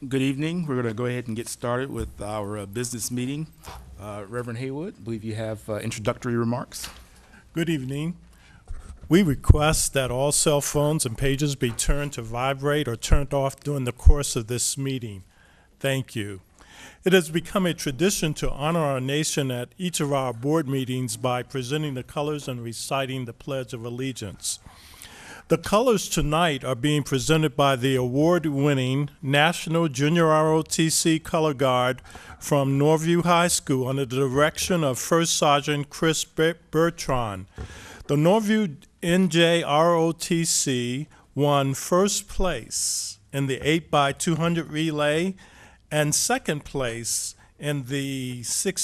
Good evening. We're going to go ahead and get started with our business meeting. Reverend Haywood, I believe you have introductory remarks. Good evening. We request that all cell phones and pages be turned to vibrate or turned off during the course of this meeting. Thank you. It has become a tradition to honor our nation at each of our board meetings by presenting the colors and reciting the Pledge of Allegiance. The colors tonight are being presented by the award-winning National Junior ROTC Color Guard from Norview High School under the direction of First Sergeant Chris Bertrand. The Norview NJ ROTC won first place in the 8x200 relay and second place in the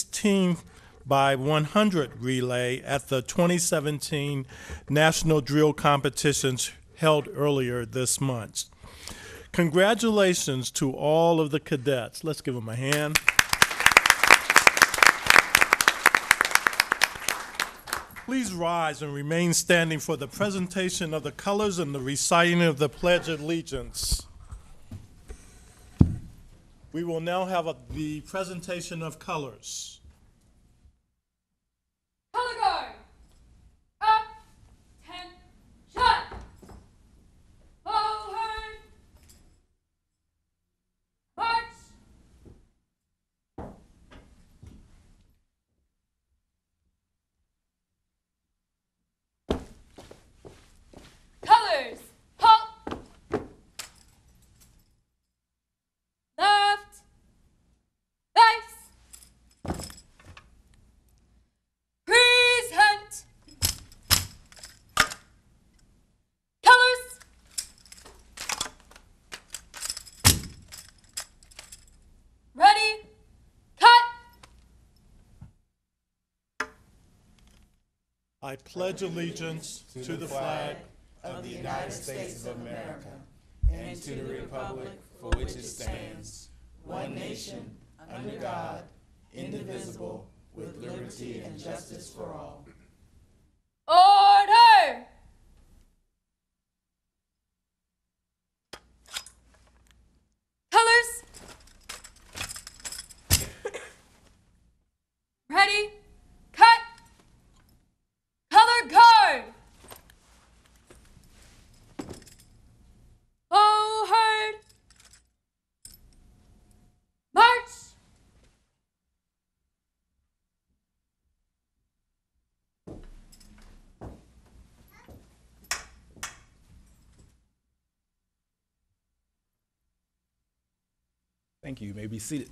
16x100 relay at the 2017 National Drill Competitions held earlier this month. Congratulations to all of the cadets. Let's give them a hand. Please rise and remain standing for the presentation of the colors and the reciting of the Pledge of Allegiance. We will now have the presentation of colors. Color guard, attention, forward, march. Colors, halt, left, face, present, colors, ready, cut. I pledge allegiance to the flag of the United States of America and to the republic for which it stands, one nation, under God, indivisible, with liberty and justice for all. Order! Colors. Ready, cut. Color guard. Forward. March. Thank you. You may be seated.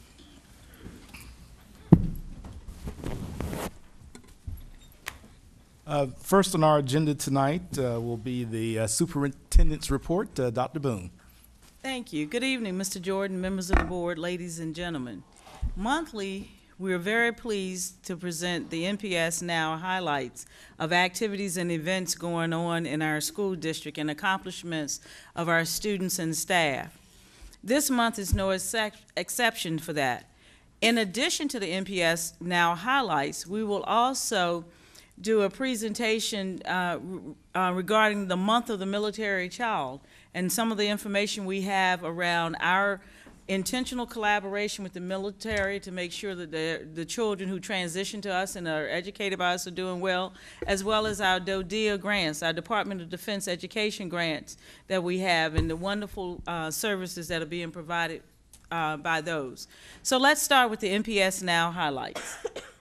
First on our agenda tonight will be the superintendent's report. Dr. Boone. Thank you. Good evening, Mr. Jordan, members of the board, ladies and gentlemen. Monthly, we are very pleased to present the NPS Now highlights of activities and events going on in our school district and accomplishments of our students and staff. This month is no exception for that. In addition to the NPS Now highlights, we will also do a presentation regarding the month of the military child and some of the information we have around our intentional collaboration with the military to make sure that the children who transition to us and are educated by us are doing well, as well as our DODEA grants, our Department of Defense education grants that we have, and the wonderful services that are being provided by those. So let's start with the NPS Now highlights.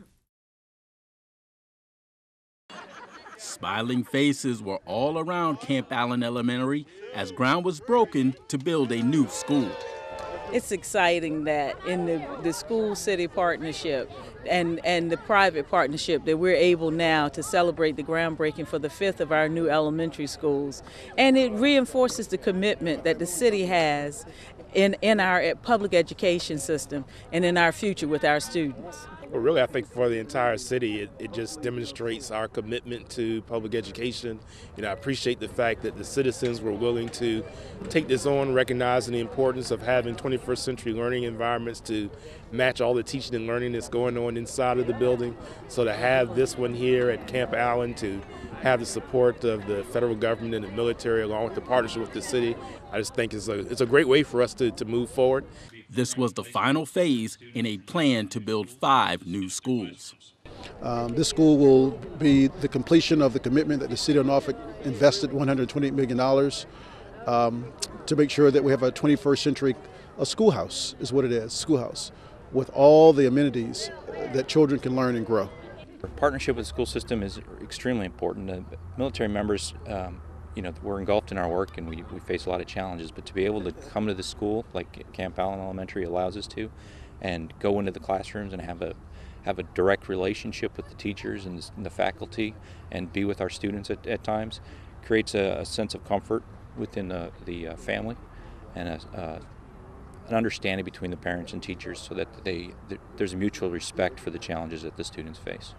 Smiling faces were all around Camp Allen Elementary as ground was broken to build a new school. It's exciting that in the school-city partnership and the private partnership that we're able now to celebrate the groundbreaking for the 5th of our new elementary schools. And it reinforces the commitment that the city has in our public education system and in our future with our students. Well, really, I think for the entire city, it just demonstrates our commitment to public education. I appreciate the fact that the citizens were willing to take this on, recognizing the importance of having 21st century learning environments to match all the teaching and learning that's going on inside of the building. So to have this one here at Camp Allen, to have the support of the federal government and the military along with the partnership with the city, I just think it's a great way for us to move forward. This was the final phase in a plan to build 5 new schools. This school will be the completion of the commitment that the city of Norfolk invested $128 million to make sure that we have a 21st century schoolhouse, is what it is, schoolhouse, with all the amenities that children can learn and grow. Our partnership with the school system is extremely important. Military members, we're engulfed in our work and we face a lot of challenges, but to be able to come to the school like Camp Allen Elementary allows us to, and go into the classrooms and have a direct relationship with the teachers and the faculty and be with our students at times, creates a sense of comfort within the family and an understanding between the parents and teachers, so that there's a mutual respect for the challenges that the students face.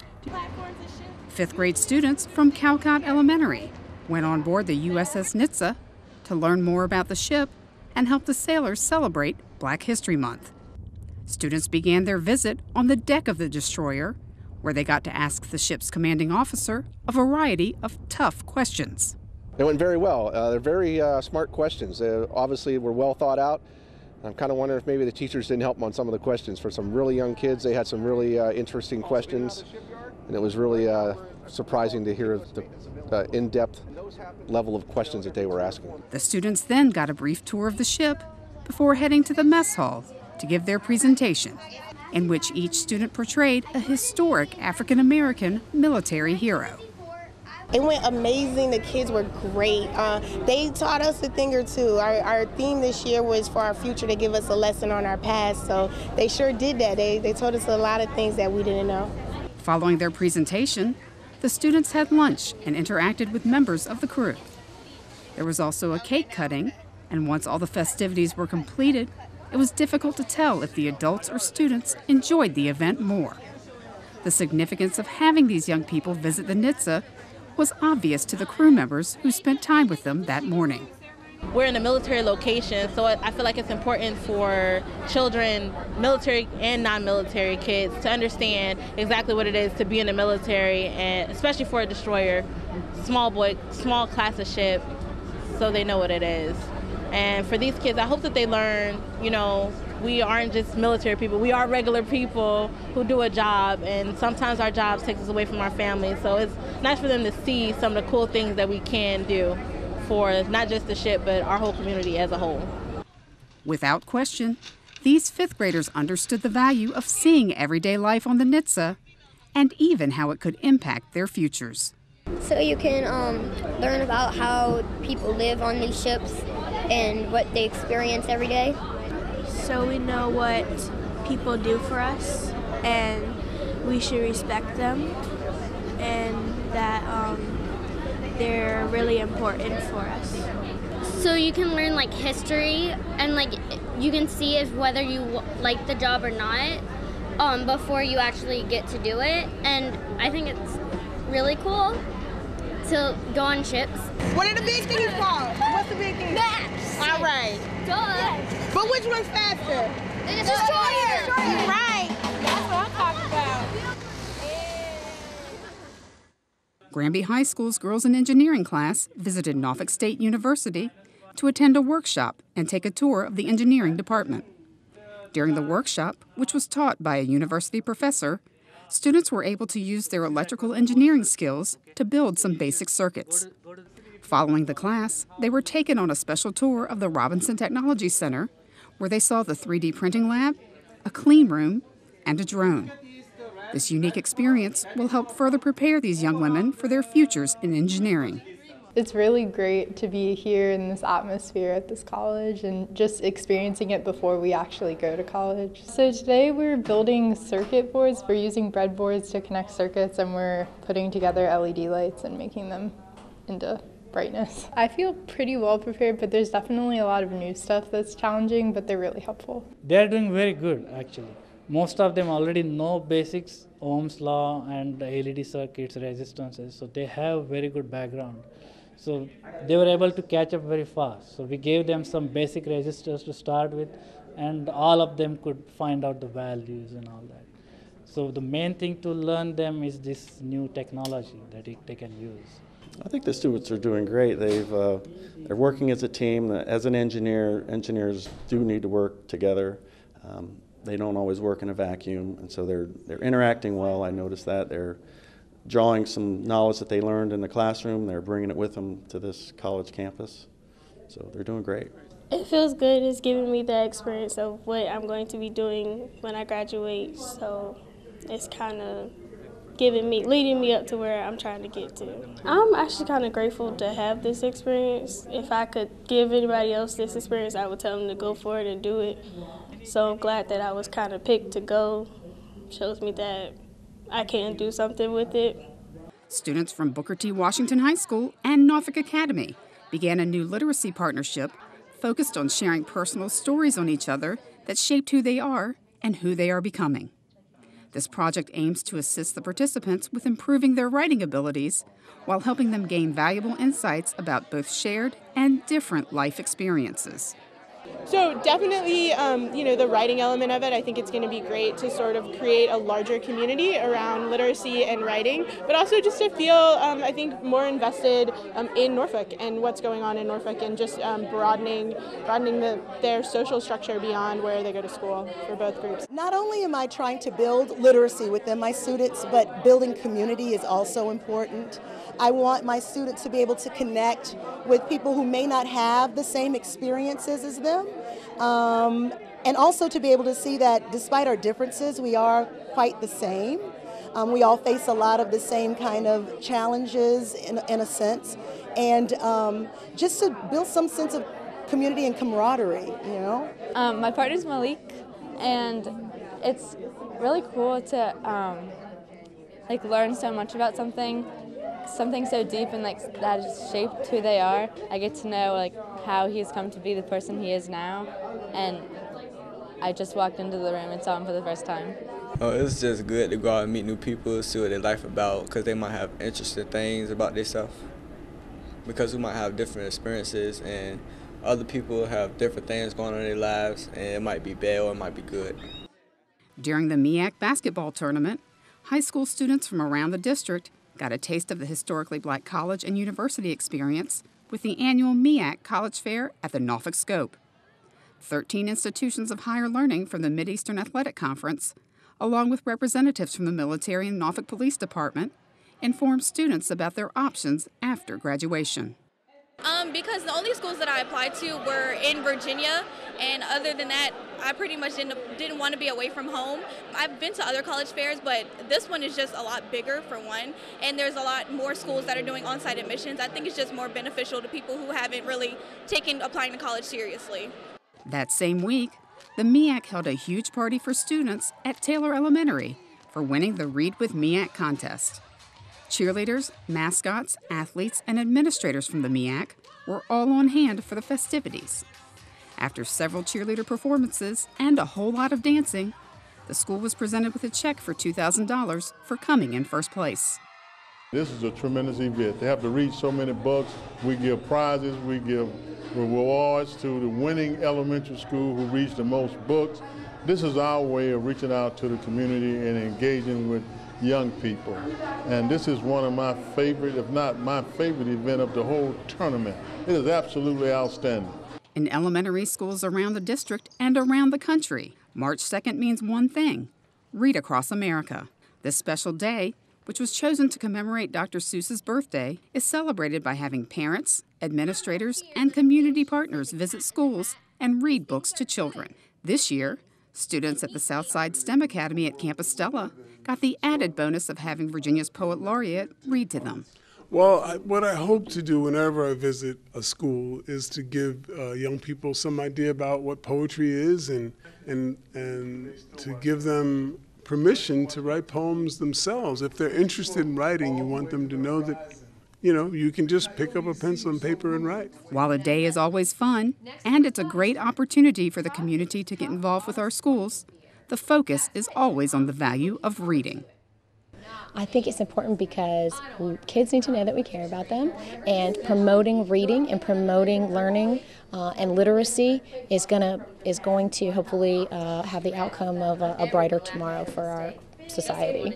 5th grade students from Calcott Elementary went on board the USS Nitsa to learn more about the ship and help the sailors celebrate Black History Month. Students began their visit on the deck of the destroyer, where they got to ask the ship's commanding officer a variety of tough questions. It went very well. They're very smart questions. They obviously were well thought out. I'm kind of wondering if maybe the teachers didn't help them on some of the questions. For some really young kids, they had some really interesting questions, and it was really surprising to hear the in-depth level of questions that they were asking. The students then got a brief tour of the ship before heading to the mess hall to give their presentation, in which each student portrayed a historic African-American military hero. It went amazing. The kids were great. They taught us a thing or two. Our theme this year was for our future to give us a lesson on our past, so they sure did that. They told us a lot of things that we didn't know. Following their presentation, the students had lunch and interacted with members of the crew. There was also a cake cutting, and once all the festivities were completed, it was difficult to tell if the adults or students enjoyed the event more. The significance of having these young people visit the Nitsa was obvious to the crew members who spent time with them that morning. We're in a military location, so I feel like it's important for children, military and non-military kids, to understand exactly what it is to be in the military, and especially for a destroyer, small class of ship, so they know what it is. And for these kids, I hope that they learn, we aren't just military people. We are regular people who do a job, and sometimes our jobs take us away from our families. So it's nice for them to see some of the cool things that we can do for not just the ship, but our whole community as a whole. Without question, these 5th graders understood the value of seeing everyday life on the Nitsa and even how it could impact their futures. So you can learn about how people live on these ships and what they experience every day. So we know what people do for us, and we should respect them, and that they're really important for us. So you can learn history, and you can see if whether you like the job or not before you actually get to do it. And I think it's really cool to go on ships. What are the big things called? What's the big thing? Maps. All right. Duh. But which one's faster? The destroyer. Right. That's what I'm talking about. Granby High School's Girls in Engineering class visited Norfolk State University to attend a workshop and take a tour of the engineering department. During the workshop, which was taught by a university professor, students were able to use their electrical engineering skills to build some basic circuits. Following the class, they were taken on a special tour of the Robinson Technology Center, where they saw the 3D printing lab, a clean room, and a drone. This unique experience will help further prepare these young women for their futures in engineering. It's really great to be here in this atmosphere at this college and just experiencing it before we actually go to college. So today we're building circuit boards. We're using breadboards to connect circuits, and we're putting together LED lights and making them into brightness. I feel pretty well prepared, but there's definitely a lot of new stuff that's challenging, but they're really helpful. They're doing very good, actually. most of them already know basics, Ohm's law and the LED circuits, resistances, so they have very good background. So they were able to catch up very fast. So we gave them some basic resistors to start with, and all of them could find out the values and all that. So the main thing to learn them is this new technology that they can use. I think the students are doing great. They're working as a team. As an engineer, engineers do need to work together. They don't always work in a vacuum, and so they're interacting well. I noticed that. They're drawing some knowledge that they learned in the classroom. They're bringing it with them to this college campus. So they're doing great. It feels good. It's giving me the experience of what I'm going to be doing when I graduate. So it's kind of leading me up to where I'm trying to get to. I'm actually kind of grateful to have this experience. If I could give anybody else this experience, I would tell them to go for it and do it. So I'm glad that I was kind of picked to go. Shows me that I can do something with it. Students from Booker T. Washington High School and Norfolk Academy began a new literacy partnership focused on sharing personal stories on each other that shaped who they are and who they are becoming. This project aims to assist the participants with improving their writing abilities while helping them gain valuable insights about both shared and different life experiences. So definitely, the writing element of it, I think it's going to be great to sort of create a larger community around literacy and writing, but also just to feel, I think, more invested in Norfolk and what's going on in Norfolk, and just broadening their social structure beyond where they go to school for both groups. Not only am I trying to build literacy within my students, but building community is also important. I want my students to be able to connect with people who may not have the same experiences as them, and also to be able to see that despite our differences, we are quite the same. We all face a lot of the same kind of challenges in a sense, and just to build some sense of community and camaraderie, My partner's Malik, and it's really cool to learn so much about something so deep and that has shaped who they are. I get to know how he's come to be the person he is now, and I just walked into the room and saw him for the first time. Oh, it's just good to go out and meet new people, see what their life about, because they might have interesting things about themselves, because we might have different experiences and other people have different things going on in their lives, and it might be bad or it might be good. During the MEAC basketball tournament, high school students from around the district got a taste of the historically black college and university experience with the annual MEAC College Fair at the Norfolk Scope. 13 institutions of higher learning from the Mideastern Athletic Conference, along with representatives from the military and Norfolk Police Department, informed students about their options after graduation. Because the only schools that I applied to were in Virginia, and other than that, I pretty much didn't want to be away from home. I've been to other college fairs, but this one is just a lot bigger for one, and there's a lot more schools that are doing on-site admissions. I think it's just more beneficial to people who haven't really taken applying to college seriously. That same week, the MEAC held a huge party for students at Taylor Elementary for winning the Read with MEAC contest. Cheerleaders, mascots, athletes, and administrators from the MEAC were all on hand for the festivities. After several cheerleader performances and a whole lot of dancing, the school was presented with a check for $2,000 for coming in first place. This is a tremendous event. They have to read so many books. We give prizes, we give rewards to the winning elementary school who reads the most books. This is our way of reaching out to the community and engaging with young people. And this is one of my favorite, if not my favorite event of the whole tournament. It is absolutely outstanding. In elementary schools around the district and around the country, March 2nd means one thing: Read Across America. This special day, which was chosen to commemorate Dr. Seuss's birthday, is celebrated by having parents, administrators, and community partners visit schools and read books to children. This year, students at the Southside STEM Academy at Camp Estella got the added bonus of having Virginia's Poet Laureate read to them. Well, what I hope to do whenever I visit a school is to give young people some idea about what poetry is and to give them permission to write poems themselves. If they're interested in writing, you want them to know that, you can just pick up a pencil and paper and write. While the day is always fun, and it's a great opportunity for the community to get involved with our schools, the focus is always on the value of reading. I think it's important because kids need to know that we care about them, and promoting reading and promoting learning and literacy is going to hopefully have the outcome of a brighter tomorrow for our society.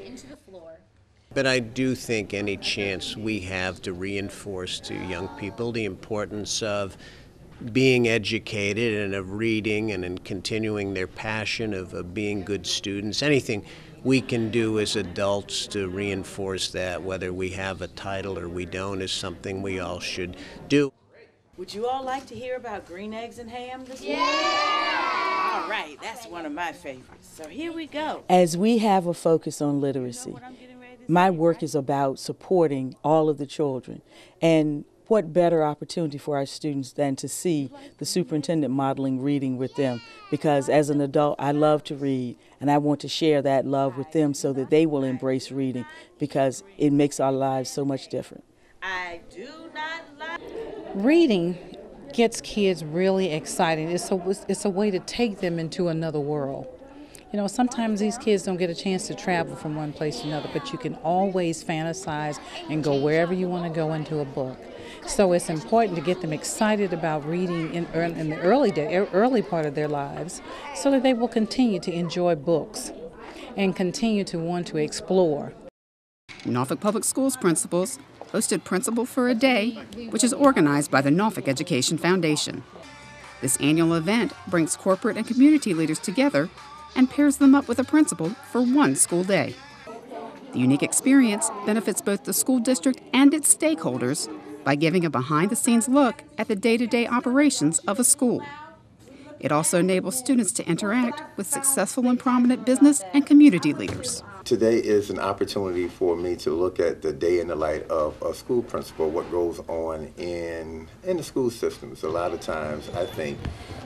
But I do think any chance we have to reinforce to young people the importance of being educated and of reading and in continuing their passion of being good students, anything we can do as adults to reinforce that, whether we have a title or we don't, is something we all should do. Would you all like to hear about green eggs and ham this morning? Yeah! All right, that's one of my favorites. So here we go. As we have a focus on literacy, my work is about supporting all of the children. And what better opportunity for our students than to see the superintendent modeling reading with them? Because as an adult, I love to read, and I want to share that love with them so that they will embrace reading, because it makes our lives so much different. I do not like reading gets kids really excited. It's a way to take them into another world. You know, sometimes these kids don't get a chance to travel from one place to another, but you can always fantasize and go wherever you want to go into a book. So it's important to get them excited about reading in the early part of their lives, so that they will continue to enjoy books and continue to want to explore. Norfolk Public Schools principals hosted Principal for a Day, which is organized by the Norfolk Education Foundation. This annual event brings corporate and community leaders together and pairs them up with a principal for one school day. The unique experience benefits both the school district and its stakeholders by giving a behind-the-scenes look at the day-to-day operations of a school. It also enables students to interact with successful and prominent business and community leaders. Today is an opportunity for me to look at the day in the light of a school principal, what goes on in the school systems. A lot of times I think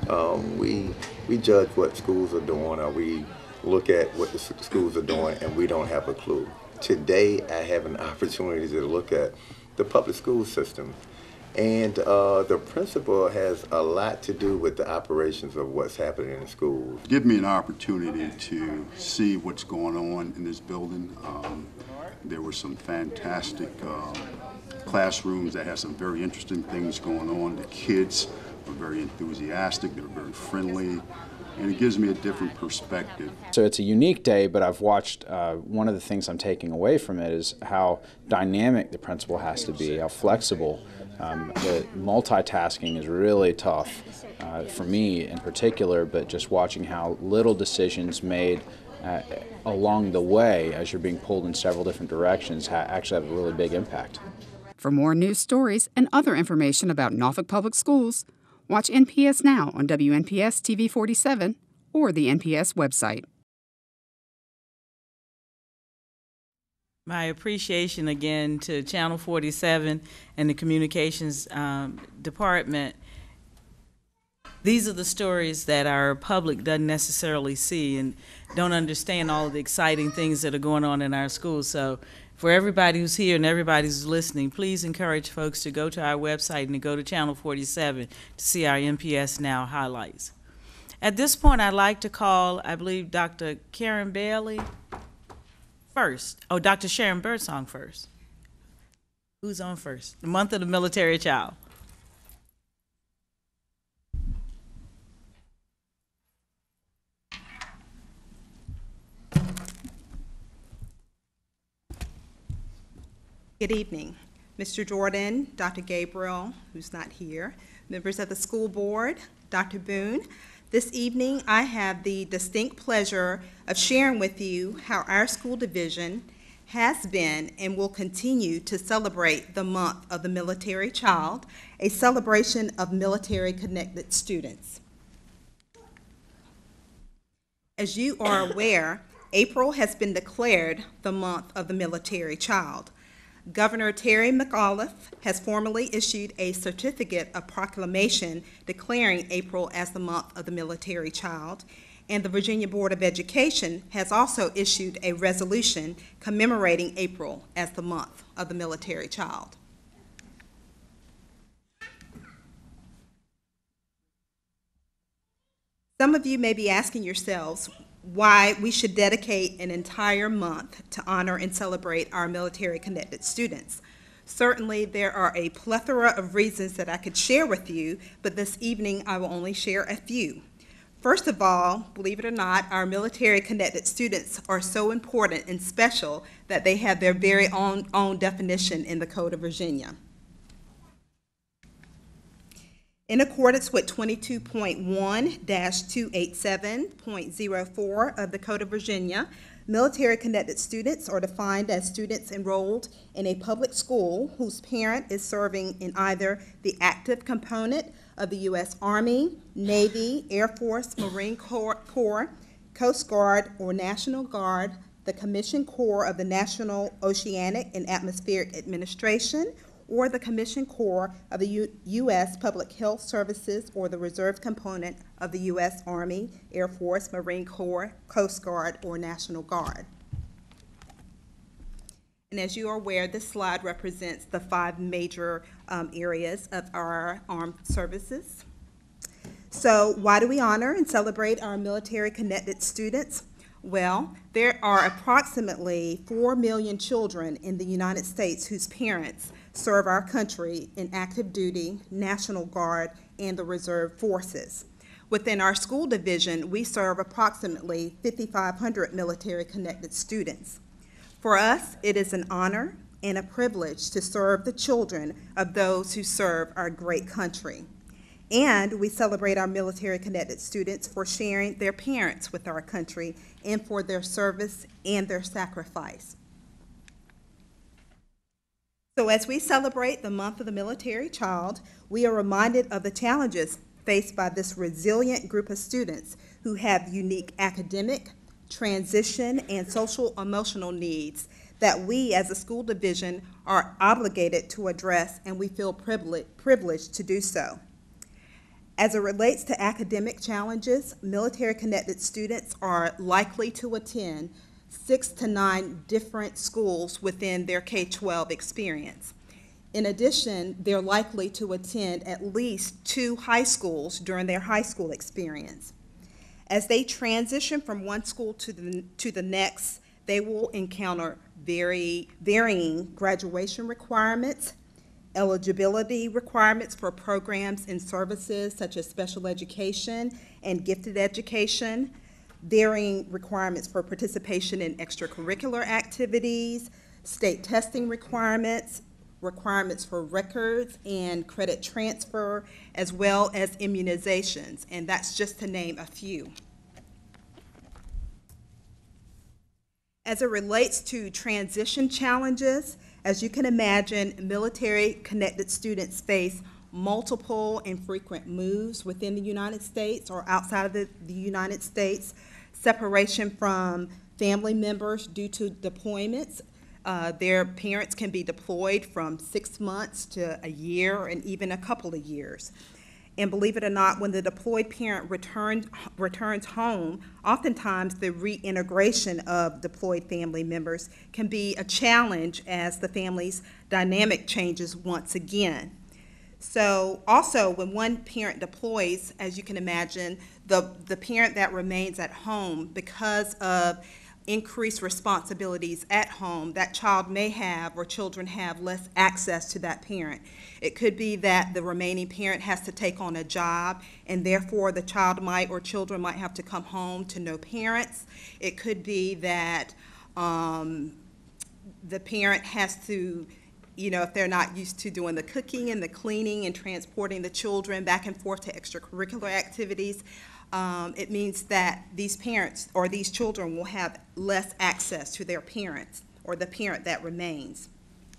we judge what schools are doing, or we look at what the schools are doing, and we don't have a clue. Today I have an opportunity to look at the public school system. And the principal has a lot to do with the operations of what's happening in the schools. Give me an opportunity to see what's going on in this building. There were some fantastic classrooms that had some very interesting things going on. The kids were very enthusiastic, they were very friendly, and it gives me a different perspective. So it's a unique day, but I've watched, one of the things I'm taking away from it is how dynamic the principal has to be, how flexible. The multitasking is really tough for me in particular, but just watching how little decisions made along the way as you're being pulled in several different directions actually have a really big impact. For more news stories and other information about Norfolk Public Schools, watch NPS Now on WNPS-TV 47 or the NPS website. My appreciation again to Channel 47 and the communications department. These are the stories that our public doesn't necessarily see and don't understand all of the exciting things that are going on in our schools. So for everybody who's here and everybody who's listening, please encourage folks to go to our website and to go to Channel 47 to see our NPS Now highlights. At this point, I'd like to call, I believe, Dr. Karen Bailey first. Oh, Dr. Sharon Birdsong first. Who's on first? The month of the military child. Good evening, Mr. Jordan, Dr. Gabriel, who's not here, members of the school board, Dr. Boone. This evening, I have the distinct pleasure of sharing with you how our school division has been and will continue to celebrate the month of the military child, a celebration of military-connected students. As you are aware, April has been declared the month of the military child. Governor Terry McAuliffe has formally issued a certificate of proclamation declaring April as the month of the military child, and the Virginia Board of Education has also issued a resolution commemorating April as the month of the military child. Some of you may be asking yourselves, why we should dedicate an entire month to honor and celebrate our military-connected students. Certainly, there are a plethora of reasons that I could share with you, but this evening I will only share a few. First of all, believe it or not, our military-connected students are so important and special that they have their very own definition in the Code of Virginia. In accordance with 22.1-287.04 of the Code of Virginia, military-connected students are defined as students enrolled in a public school whose parent is serving in either the active component of the U.S. Army, Navy, Air Force, Marine Corps, Coast Guard, or National Guard, the Commissioned Corps of the National Oceanic and Atmospheric Administration, or the Commissioned Corps of the U.S. Public Health Services, or the reserve component of the U.S. Army, Air Force, Marine Corps, Coast Guard, or National Guard. And as you are aware, this slide represents the 5 major areas of our armed services. So why do we honor and celebrate our military-connected students? Well, there are approximately 4 million children in the United States whose parents serve our country in active duty, National Guard, and the reserve forces. Within our school division, we serve approximately 5,500 military-connected students. For us, it is an honor and a privilege to serve the children of those who serve our great country. And we celebrate our military-connected students for sharing their parents with our country and for their service and their sacrifice. So as we celebrate the month of the military child, we are reminded of the challenges faced by this resilient group of students who have unique academic, transition, and social-emotional needs that we as a school division are obligated to address, and we feel privileged to do so. As it relates to academic challenges, military-connected students are likely to attend 6 to 9 different schools within their K-12 experience. In addition, they're likely to attend at least 2 high schools during their high school experience. As they transition from one school to the next, they will encounter varying graduation requirements, eligibility requirements for programs and services such as special education and gifted education, varying requirements for participation in extracurricular activities, state testing requirements, requirements for records and credit transfer, as well as immunizations, and that's just to name a few. As it relates to transition challenges, as you can imagine, military-connected students face multiple and frequent moves within the United States or outside of the United States, separation from family members due to deployments. Their parents can be deployed from 6 months to a year and even a couple of years. And believe it or not, when the deployed parent returns home, oftentimes the reintegration of deployed family members can be a challenge as the family's dynamic changes once again. So also, when one parent deploys, as you can imagine, the parent that remains at home, because of increased responsibilities at home, that child may have, or children have, less access to that parent. It could be that the remaining parent has to take on a job, and therefore the child might, or children might have to come home to no parents. It could be that the parent has to, if they're not used to doing the cooking and the cleaning and transporting the children back and forth to extracurricular activities, it means that these parents or these children will have less access to their parents or the parent that remains.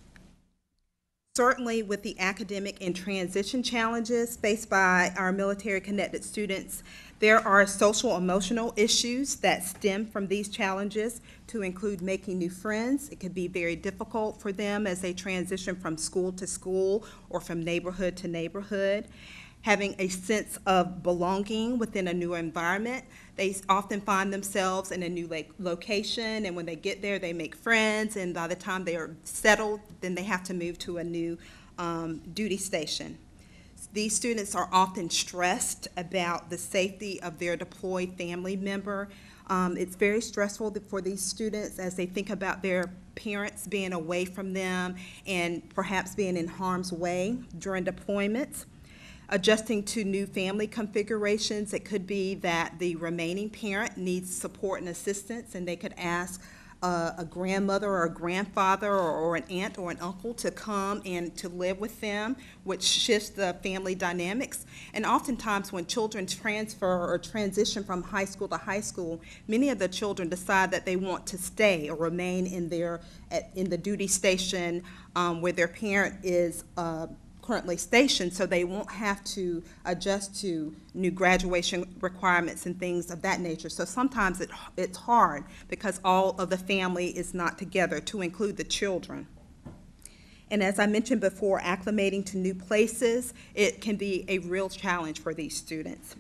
Certainly with the academic and transition challenges faced by our military-connected students, there are social-emotional issues that stem from these challenges, to include making new friends. It could be very difficult for them as they transition from school to school or from neighborhood to neighborhood. Having a sense of belonging within a new environment. They often find themselves in a new location, and when they get there, they make friends, and by the time they are settled, then they have to move to a new duty station. These students are often stressed about the safety of their deployed family member. It's very stressful for these students as they think about their parents being away from them and perhaps being in harm's way during deployments. Adjusting to new family configurations, it could be that the remaining parent needs support and assistance, and they could ask a grandmother or a grandfather or an aunt or an uncle to come and to live with them, which shifts the family dynamics. And oftentimes when children transfer or transition from high school to high school, many of the children decide that they want to stay or remain in the duty station where their parent is currently stationed, so they won't have to adjust to new graduation requirements and things of that nature. So sometimes it's hard because all of the family is not together to include the children. And as I mentioned before, acclimating to new places, it can be a real challenge for these students.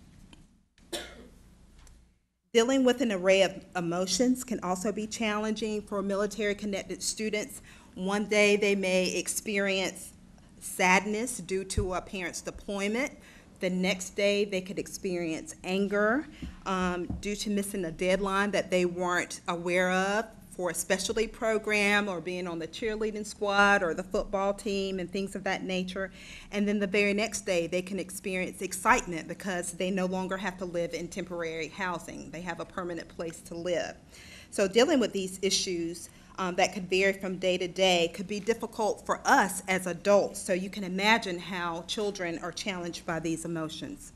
Dealing with an array of emotions can also be challenging for military-connected students. One day they may experience sadness due to a parent's deployment. The next day they could experience anger due to missing a deadline that they weren't aware of for a specialty program or being on the cheerleading squad or the football team and things of that nature. And then the very next day they can experience excitement because they no longer have to live in temporary housing. They have a permanent place to live. So dealing with these issues that could vary from day to day could be difficult for us as adults. So you can imagine how children are challenged by these emotions.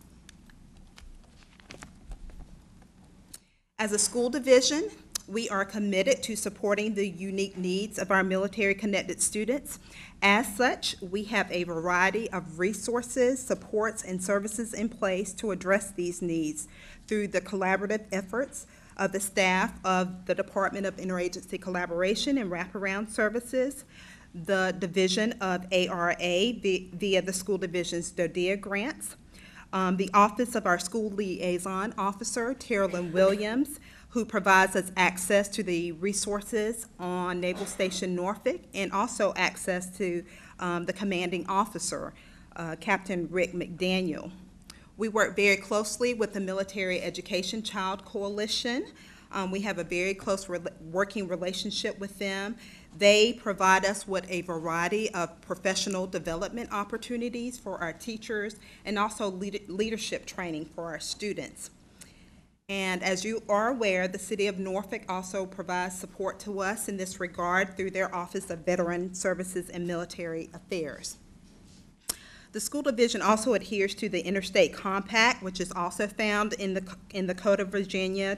As a school division, we are committed to supporting the unique needs of our military-connected students. As such, we have a variety of resources, supports, and services in place to address these needs through the collaborative efforts of the staff of the Department of Interagency Collaboration and Wraparound Services, the Division of ARA via the school division's DODEA grants, the Office of our School Liaison Officer, Terrellyn Williams, who provides us access to the resources on Naval Station Norfolk and also access to the commanding officer, Captain Rick McDaniel. We work very closely with the Military Education Child Coalition. We have a very close working relationship with them. They provide us with a variety of professional development opportunities for our teachers and also leadership training for our students. And as you are aware, the City of Norfolk also provides support to us in this regard through their Office of Veteran Services and Military Affairs. The school division also adheres to the Interstate Compact, which is also found in the Code of Virginia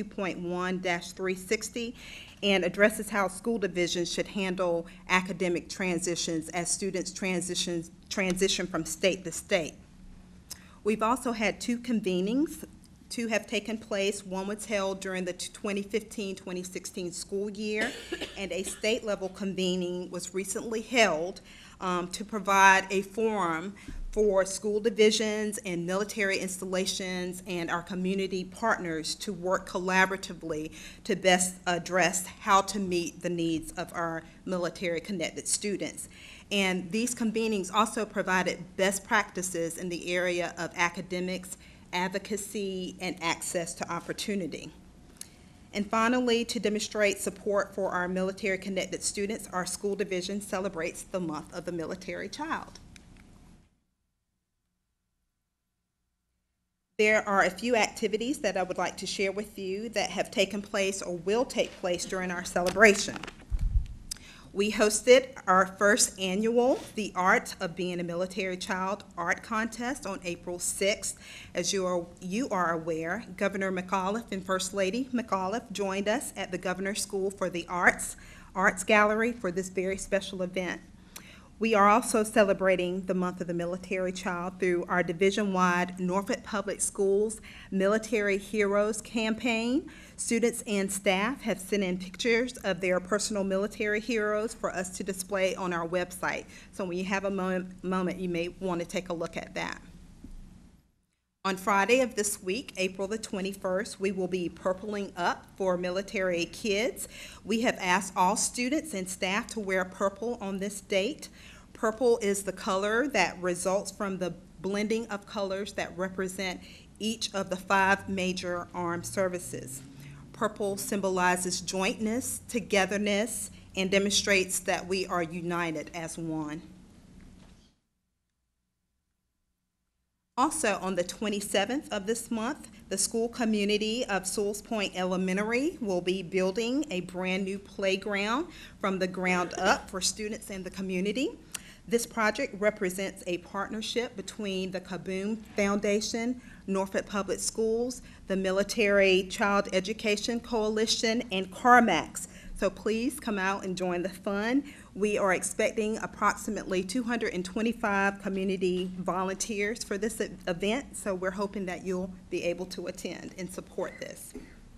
22.1-360, and addresses how school divisions should handle academic transitions as students transition from state to state. We've also had two convenings. Two have taken place. One was held during the 2015-2016 school year, and a state-level convening was recently held to provide a forum for school divisions and military installations and our community partners to work collaboratively to best address how to meet the needs of our military-connected students. And these convenings also provided best practices in the area of academics, advocacy, and access to opportunity. And finally, to demonstrate support for our military-connected students, our school division celebrates the month of the military child. There are a few activities that I would like to share with you that have taken place or will take place during our celebration. We hosted our first annual The Art of Being a Military Child art contest on April 6th. As you are aware, Governor McAuliffe and First Lady McAuliffe joined us at the Governor's School for the Arts Gallery for this very special event. We are also celebrating the month of the military child through our division-wide Norfolk Public Schools Military Heroes campaign. Students and staff have sent in pictures of their personal military heroes for us to display on our website. So when you have a moment, you may want to take a look at that. On Friday of this week, April the 21st, we will be purpling up for military kids. We have asked all students and staff to wear purple on this date. Purple is the color that results from the blending of colors that represent each of the 5 major armed services. Purple symbolizes jointness, togetherness, and demonstrates that we are united as one. Also, on the 27th of this month, the school community of Sewells Point Elementary will be building a brand new playground from the ground up for students in the community. This project represents a partnership between the Kaboom Foundation, Norfolk Public Schools, the Military Child Education Coalition, and CarMax. So please come out and join the fun. We are expecting approximately 225 community volunteers for this event, so we're hoping that you'll be able to attend and support this.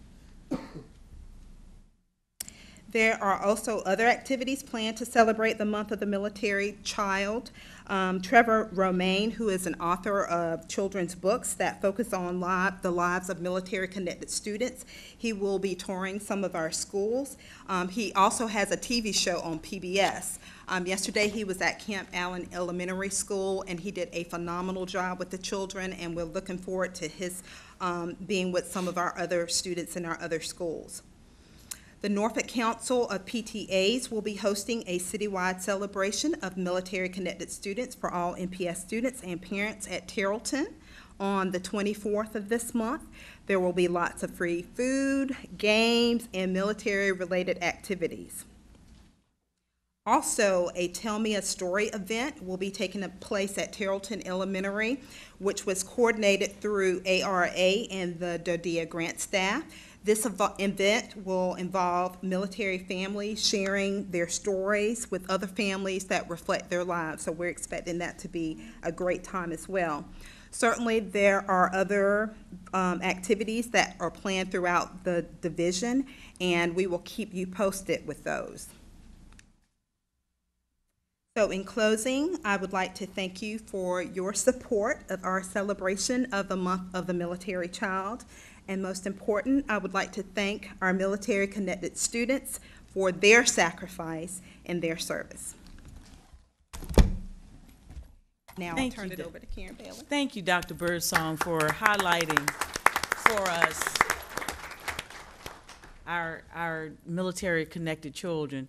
There are also other activities planned to celebrate the month of the military child. Trevor Romaine, who is an author of children's books that focus on the lives of military-connected students, he will be touring some of our schools. He also has a TV show on PBS. Yesterday he was at Camp Allen Elementary School, and he did a phenomenal job with the children, and we're looking forward to his being with some of our other students in our other schools. The Norfolk Council of PTAs will be hosting a citywide celebration of military-connected students for all NPS students and parents at Terrellton on the 24th of this month. There will be lots of free food, games, and military-related activities. Also, a Tell Me a Story event will be taking place at Terrellton Elementary, which was coordinated through ARA and the DODEA grant staff. This event will involve military families sharing their stories with other families that reflect their lives, so we're expecting that to be a great time as well. Certainly, there are other activities that are planned throughout the division, and we will keep you posted with those. So in closing, I would like to thank you for your support of our celebration of the month of the military child. And most important, I would like to thank our military-connected students for their sacrifice and their service. Now I'll turn it over to Karen Bailey. Thank you, Dr. Birdsong, for highlighting for us our military-connected children.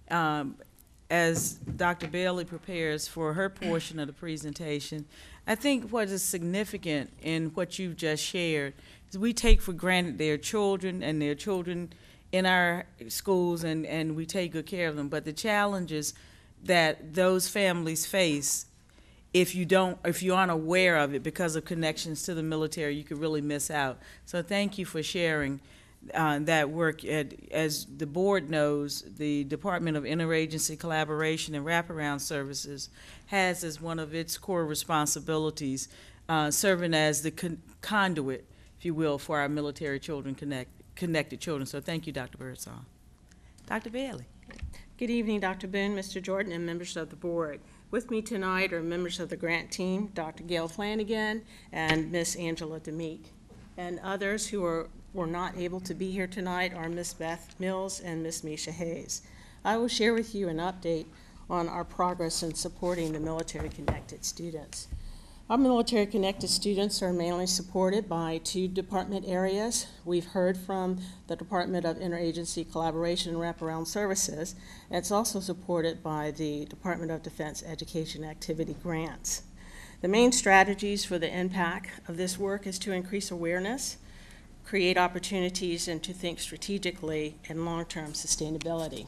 As Dr. Bailey prepares for her portion of the presentation, I think what is significant in what you've just shared is we take for granted their children and their children in our schools, and we take good care of them. But the challenges that those families face, if you aren't aware of it because of connections to the military, you could really miss out. So thank you for sharing that work. As the board knows, the Department of Interagency Collaboration and Wraparound Services has as one of its core responsibilities serving as the conduit, if you will, for our military children, connected children. So thank you, Dr. Birdsong. Dr. Bailey. Good evening, Dr. Boone, Mr. Jordan, and members of the board. With me tonight are members of the grant team, Dr. Gail Flanagan and Miss Angela DeMeek. And others who were not able to be here tonight are Miss Beth Mills and Miss Misha Hayes. I will share with you an update on our progress in supporting the military-connected students. Our military-connected students are mainly supported by two department areas. We've heard from the Department of Interagency Collaboration and Wraparound Services. It's also supported by the Department of Defense Education Activity Grants. The main strategies for the impact of this work is to increase awareness, create opportunities, and to think strategically and long-term sustainability.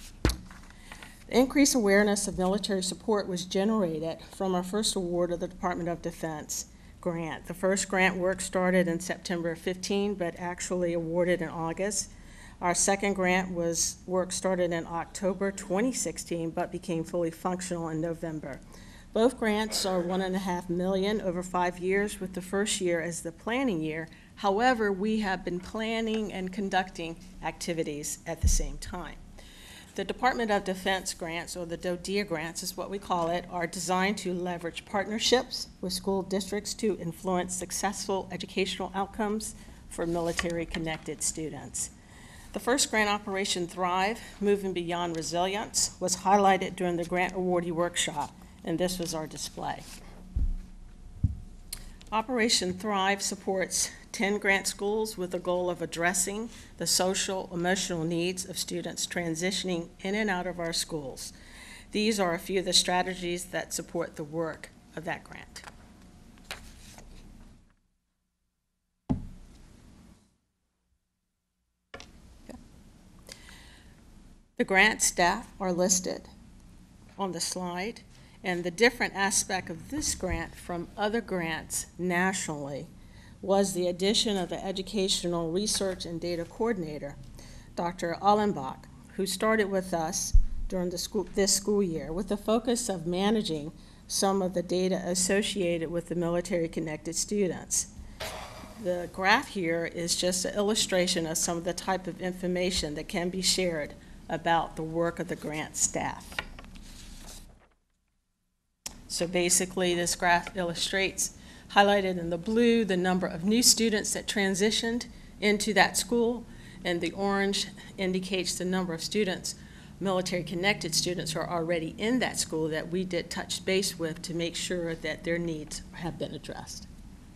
The increased awareness of military support was generated from our first award of the Department of Defense grant. The first grant work started in September of 15, but actually awarded in August. Our second grant work started in October 2016, but became fully functional in November. Both grants are $1.5 million over 5 years, with the first year as the planning year. However, we have been planning and conducting activities at the same time. The Department of Defense grants, or the DODEA grants is what we call it, are designed to leverage partnerships with school districts to influence successful educational outcomes for military-connected students. The first grant, Operation Thrive, Moving Beyond Resilience, was highlighted during the grant awardee workshop, and this was our display. Operation Thrive supports 10 grant schools with the goal of addressing the social, emotional needs of students transitioning in and out of our schools. These are a few of the strategies that support the work of that grant. The grant staff are listed on the slide, and the different aspect of this grant from other grants nationally was the addition of the Educational Research and Data Coordinator, Dr. Allenbach, who started with us during this school year with the focus of managing some of the data associated with the military-connected students. The graph here is just an illustration of some of the type of information that can be shared about the work of the grant staff. So basically, this graph illustrates, highlighted in the blue, the number of new students that transitioned into that school, and the orange indicates the number of students, military-connected students who are already in that school that we did touch base with to make sure that their needs have been addressed.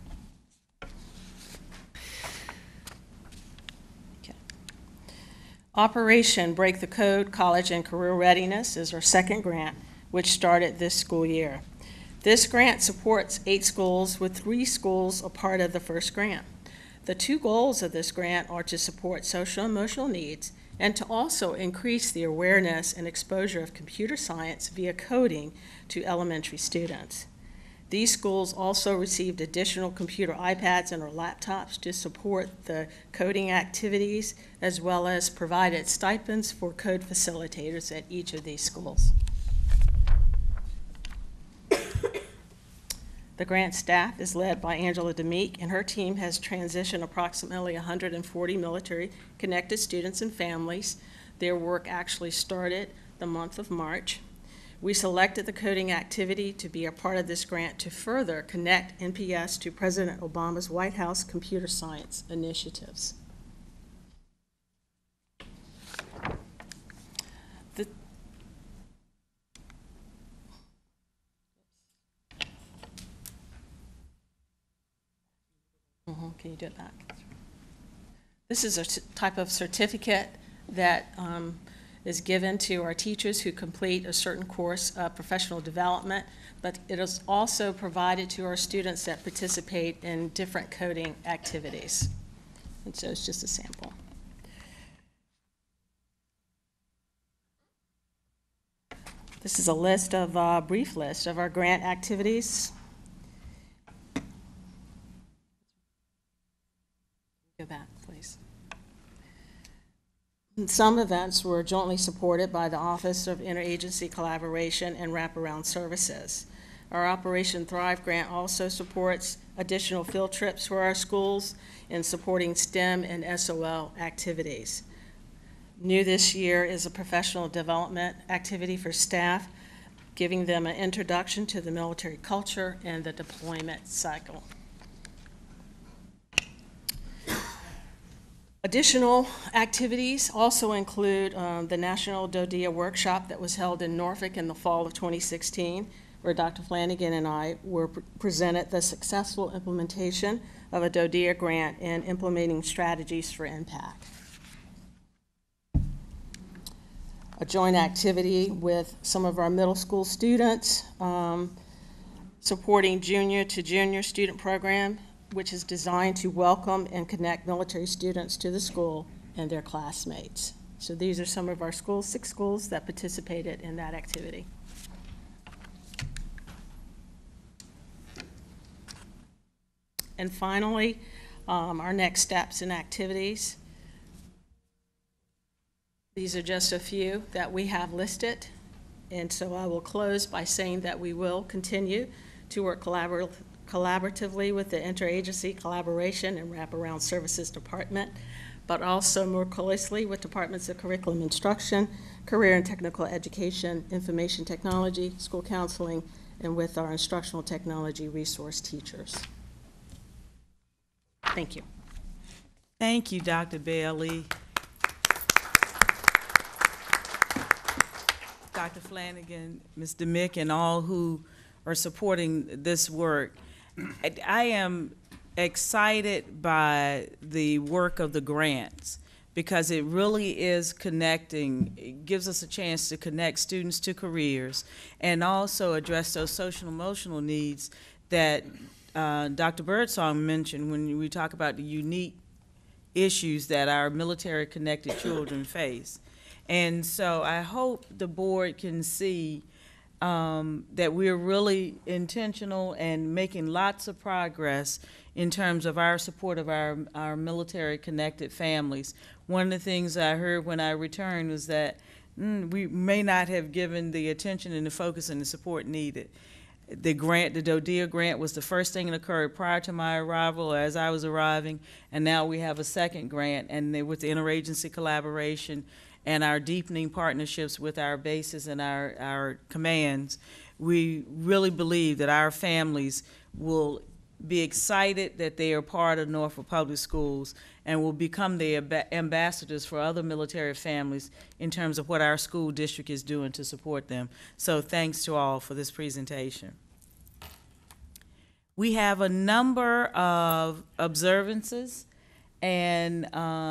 Operation Break the Code College and Career Readiness is our second grant, which started this school year. This grant supports 8 schools, with 3 schools a part of the first grant. The 2 goals of this grant are to support social and emotional needs and to also increase the awareness and exposure of computer science via coding to elementary students. These schools also received additional computer iPads and or laptops to support the coding activities, as well as provided stipends for code facilitators at each of these schools. The grant staff is led by Angela DeMeek, and her team has transitioned approximately 140 military-connected students and families. Their work actually started the month of March. We selected the coding activity to be a part of this grant to further connect NPS to President Obama's White House computer science initiatives. Can you do it back? This is a type of certificate that is given to our teachers who complete a certain course of professional development, but it is also provided to our students that participate in different coding activities. And so it's just a sample. This is a list of, brief list of our grant activities. Go back, please. Some events were jointly supported by the Office of Interagency Collaboration and Wraparound Services. Our Operation Thrive grant also supports additional field trips for our schools in supporting STEM and SOL activities. New this year is a professional development activity for staff, giving them an introduction to the military culture and the deployment cycle. Additional activities also include the National DoDEA workshop that was held in Norfolk in the fall of 2016, where Dr. Flanagan and I were presented the successful implementation of a DoDEA grant and implementing strategies for impact. A joint activity with some of our middle school students, supporting junior to junior student program, which is designed to welcome and connect military students to the school and their classmates. So these are some of our schools, 6 schools that participated in that activity. And finally, our next steps and activities. These are just a few that we have listed. And so I will close by saying that we will continue to work collaboratively with the Interagency Collaboration and Wraparound Services Department, but also more closely with departments of curriculum instruction, career and technical education, information technology, school counseling, and with our instructional technology resource teachers. Thank you. Thank you, Dr. Bailey. Dr. Flanagan, Ms. DeMick, and all who are supporting this work. I am excited by the work of the grants because it really is connecting. It gives us a chance to connect students to careers and also address those social and emotional needs that Dr. Birdsong mentioned when we talk about the unique issues that our military-connected children face. And so I hope the board can see that we're really intentional and making lots of progress in terms of our support of our military-connected families. One of the things I heard when I returned was that we may not have given the attention and the focus and the support needed. The grant, the DODEA grant, was the first thing that occurred prior to my arrival or as I was arriving, and now we have a second grant, and with the interagency collaboration and our deepening partnerships with our bases and our commands, we really believe that our families will be excited that they are part of Norfolk Public Schools and will become the ambassadors for other military families in terms of what our school district is doing to support them. So thanks to all for this presentation. We have a number of observances, and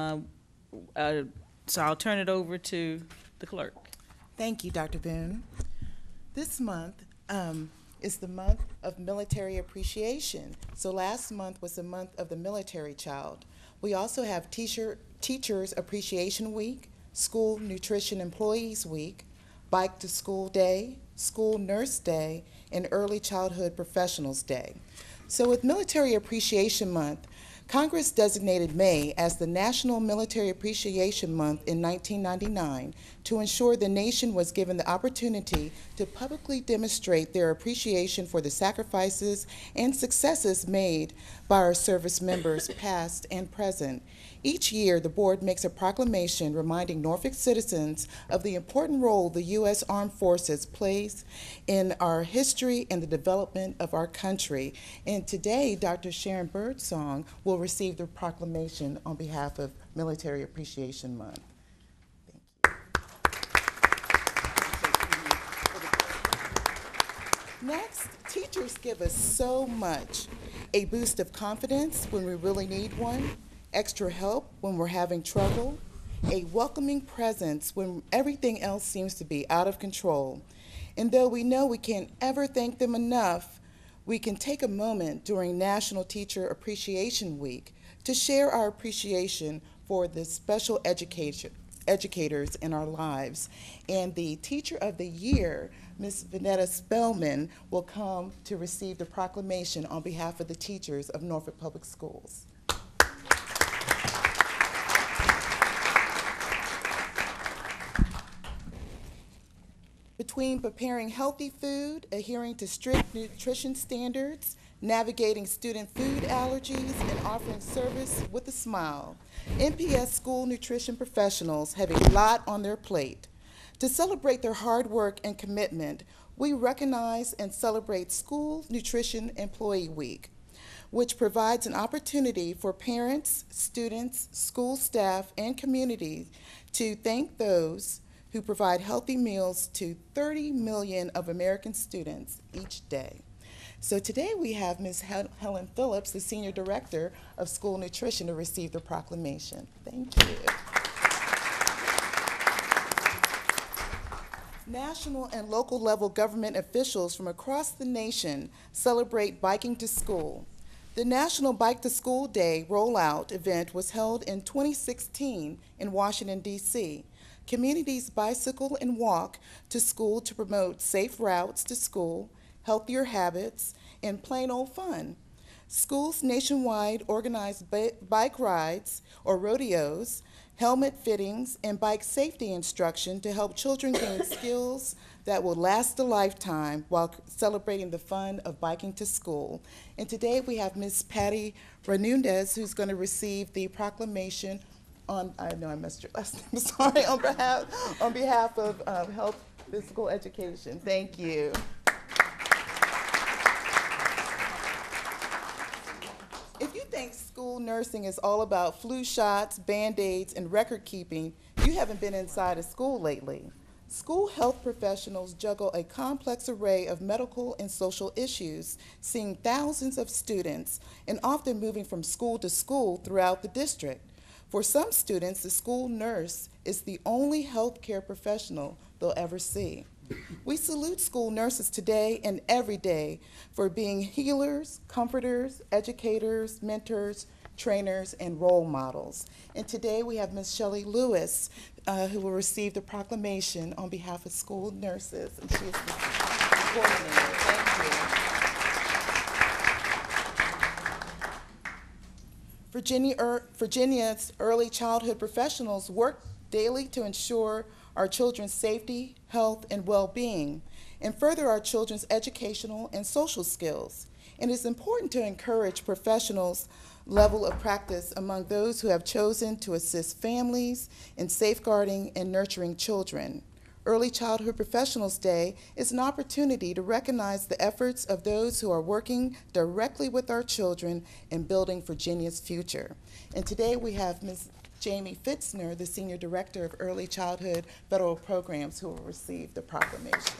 so I'll turn it over to the clerk. Thank you, Dr. Boone. This month is the month of military appreciation. So last month was the month of the military child. We also have Teachers Appreciation Week, School Nutrition Employees Week, Bike to School Day, School Nurse Day, and Early Childhood Professionals Day. So with Military Appreciation Month, Congress designated May as the National Military Appreciation Month in 1999 to ensure the nation was given the opportunity to publicly demonstrate their appreciation for the sacrifices and successes made by our service members, past and present. Each year, the board makes a proclamation reminding Norfolk citizens of the important role the U.S. Armed Forces plays in our history and the development of our country. And today, Dr. Sharon Birdsong will receive the proclamation on behalf of Military Appreciation Month. Next, teachers give us so much. A boost of confidence when we really need one, extra help when we're having trouble, a welcoming presence when everything else seems to be out of control. And though we know we can't ever thank them enough, we can take a moment during National Teacher Appreciation Week to share our appreciation for the special educators in our lives. And the Teacher of the Year, Ms. Vanetta Spellman, will come to receive the proclamation on behalf of the teachers of Norfolk Public Schools. Between preparing healthy food, adhering to strict nutrition standards, navigating student food allergies, and offering service with a smile, NPS school nutrition professionals have a lot on their plate. To celebrate their hard work and commitment, we recognize and celebrate School Nutrition Employee Week, which provides an opportunity for parents, students, school staff, and community to thank those who provide healthy meals to 30 million of American students each day. So today we have Ms. Helen Phillips, the Senior Director of School Nutrition, to receive the proclamation. Thank you. National and local level government officials from across the nation celebrate biking to school. The National Bike to School Day rollout event was held in 2016 in Washington, D.C. Communities bicycle and walk to school to promote safe routes to school, healthier habits, and plain old fun. Schools nationwide organize bike rides or rodeos, helmet fittings, and bike safety instruction to help children gain skills that will last a lifetime while celebrating the fun of biking to school. And today we have Ms. Patty Renundez, who's going to receive the proclamation on, I know I messed your last name, sorry, on behalf of Health Physical Education. Thank you. If you think school nursing is all about flu shots, Band-Aids, and record keeping, you haven't been inside a school lately. School health professionals juggle a complex array of medical and social issues, seeing thousands of students and often moving from school to school throughout the district. For some students, the school nurse is the only healthcare professional they'll ever see. We salute school nurses today and every day for being healers, comforters, educators, mentors, trainers, and role models. And today we have Ms. Shelley Lewis, who will receive the proclamation on behalf of school nurses, and she is the coordinator. Thank you. Virginia's early childhood professionals work daily to ensure our children's safety, health, and well-being, and further our children's educational and social skills. And it's important to encourage professionals' level of practice among those who have chosen to assist families in safeguarding and nurturing children. Early Childhood Professionals Day is an opportunity to recognize the efforts of those who are working directly with our children in building Virginia's future. And today we have Ms. Jamie Fitzner, the Senior Director of Early Childhood Federal Programs, who will receive the proclamation.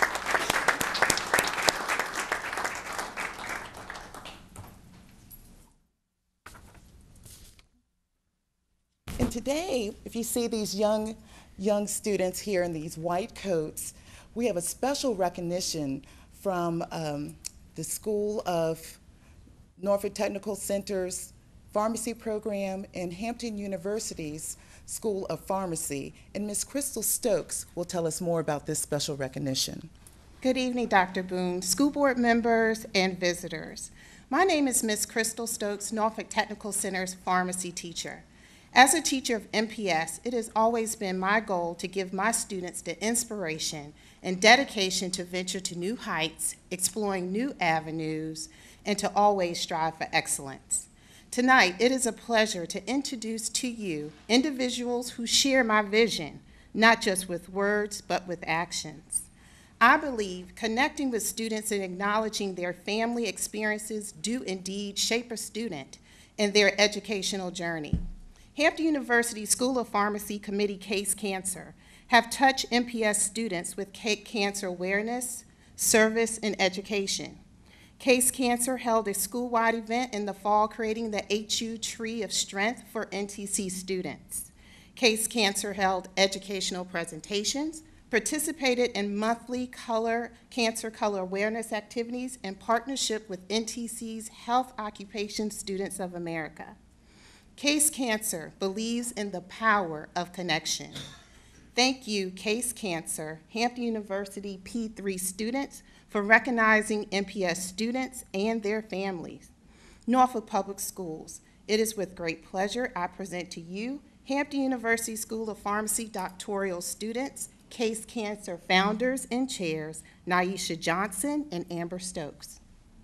And today, if you see these young students here in these white coats, we have a special recognition from the School of Norfolk Technical Center's Pharmacy Program and Hampton University's School of Pharmacy. And Ms. Crystal Stokes will tell us more about this special recognition. Good evening, Dr. Boone, school board members, and visitors. My name is Ms. Crystal Stokes, Norfolk Technical Center's pharmacy teacher. As a teacher of MPS, it has always been my goal to give my students the inspiration and dedication to venture to new heights, exploring new avenues, and to always strive for excellence. Tonight, it is a pleasure to introduce to you individuals who share my vision, not just with words, but with actions. I believe connecting with students and acknowledging their family experiences do indeed shape a student in their educational journey. Hampton University School of Pharmacy Committee Case Cancer have touched MPS students with cancer awareness, service, and education. Case Cancer held a school-wide event in the fall creating the HU Tree of Strength for NTC students. Case Cancer held educational presentations, participated in monthly cancer color awareness activities in partnership with NTC's Health Occupation Students of America. Case Cancer believes in the power of connection. Thank you, Case Cancer, Hampton University P3 students, for recognizing MPS students and their families. Norfolk Public Schools, it is with great pleasure I present to you Hampton University School of Pharmacy doctoral students, Case Cancer founders and chairs, Naisha Johnson and Amber Stokes.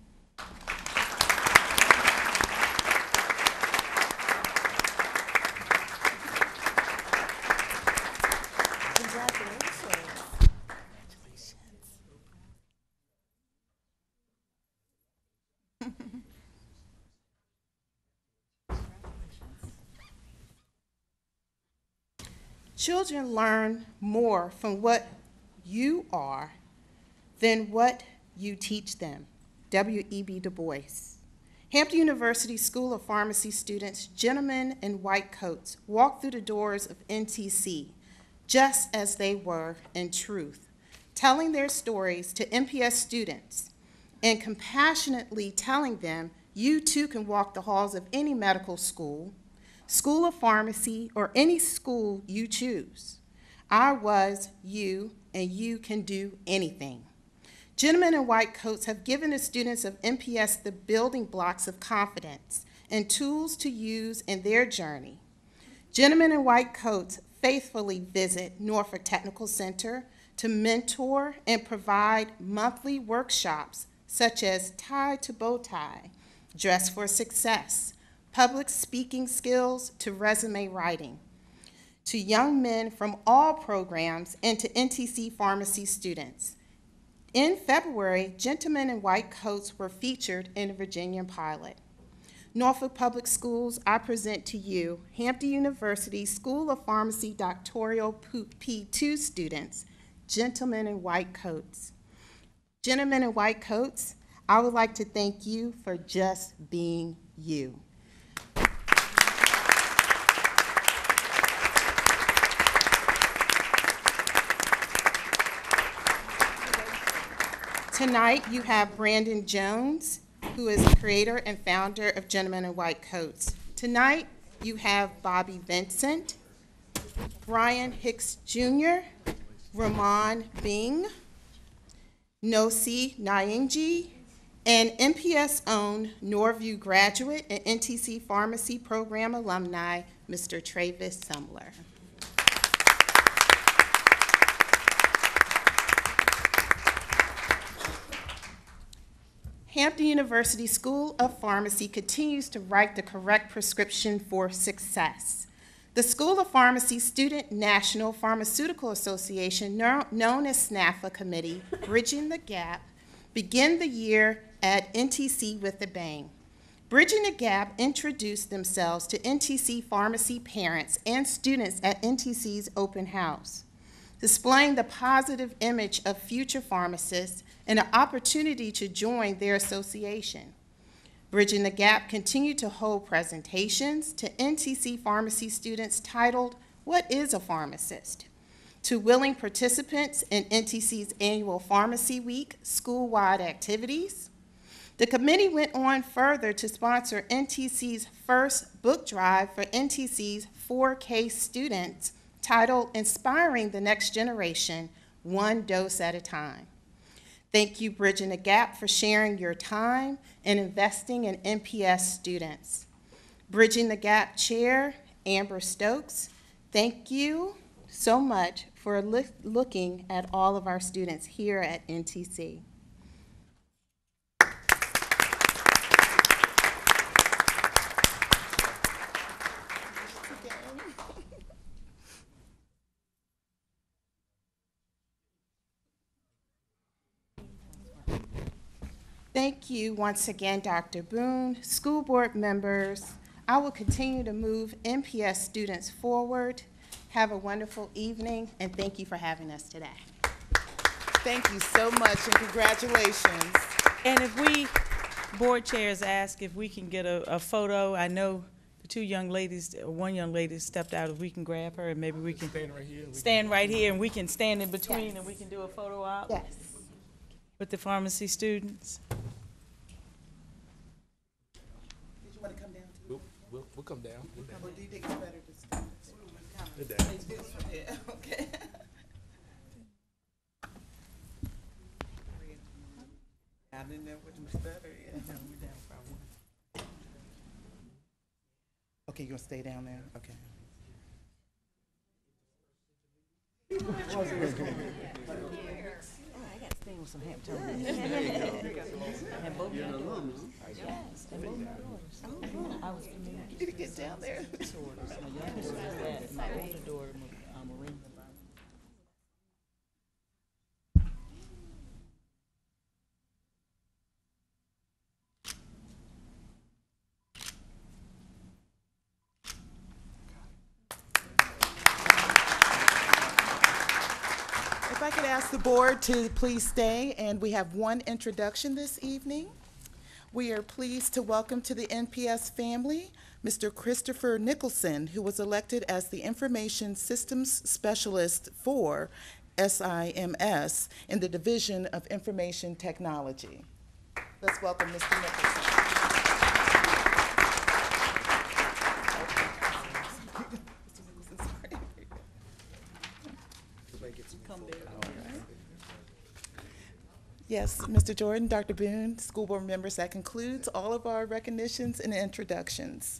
Children learn more from what you are than what you teach them. W.E.B. Du Bois. Hampton University School of Pharmacy students, gentlemen in white coats, walk through the doors of NTC just as they were in truth, telling their stories to MPS students and compassionately telling them you too can walk the halls of any medical school, School of Pharmacy, or any school you choose. I was you, and you can do anything. Gentlemen in white coats have given the students of MPS the building blocks of confidence and tools to use in their journey. Gentlemen in white coats faithfully visit Norfolk Technical Center to mentor and provide monthly workshops such as tie to bow tie, dress for success, public speaking skills to resume writing, to young men from all programs and to NTC pharmacy students. In February, gentlemen in white coats were featured in a Virginian pilot. Norfolk Public Schools, I present to you Hampton University School of Pharmacy doctoral P2 students, gentlemen in white coats. Gentlemen in white coats, I would like to thank you for just being you. Tonight, you have Brandon Jones, who is the creator and founder of Gentlemen in White Coats. Tonight, you have Bobby Vincent, Brian Hicks Jr., Ramon Bing, Nosi Nyingi, and MPS-owned Norview graduate and NTC Pharmacy Program alumni, Mr. Travis Sumler. Hampton University School of Pharmacy continues to write the correct prescription for success. The School of Pharmacy Student National Pharmaceutical Association, known as SNAFA Committee, Bridging the Gap, began the year at NTC with a bang. Bridging the Gap introduced themselves to NTC pharmacy parents and students at NTC's open house, displaying the positive image of future pharmacists and an opportunity to join their association. Bridging the Gap continued to hold presentations to NTC pharmacy students titled, "What is a Pharmacist?" to willing participants in NTC's annual Pharmacy Week school-wide activities. The committee went on further to sponsor NTC's first book drive for NTC's 4K students titled Inspiring the Next Generation, One Dose at a Time. Thank you, Bridging the Gap, for sharing your time and investing in NPS students. Bridging the Gap Chair, Amber Stokes, thank you so much for looking at all of our students here at NTC. Thank you once again, Dr. Boone. School board members, I will continue to move NPS students forward. Have a wonderful evening, and thank you for having us today. Thank you so much, and congratulations. And if we, board chairs, ask if we can get a photo. I know the two young ladies, one young lady stepped out. If we can grab her, and maybe we can stand right here, and we can stand in between, yes, and we can do a photo op. Yes. With the pharmacy students. Did you want to come down too? We'll come down. Or do you think it's better to stand? We're down. Yeah, okay. I didn't know which was better. Yeah. No, we're down for one. Okay, you gonna stay down there? Okay. Staying with some Hampton. There you go. And both your alums. Yes, and both my daughters. Oh, I was to get down there. My youngest was that. My older daughter, Marina. If I could ask the board to please stay, and we have one introduction this evening. We are pleased to welcome to the NPS family Mr. Christopher Nicholson, who was elected as the Information Systems Specialist for SIMS in the Division of Information Technology. Let's welcome Mr. Nicholson. Yes, Mr. Jordan, Dr. Boone, school board members, that concludes all of our recognitions and introductions.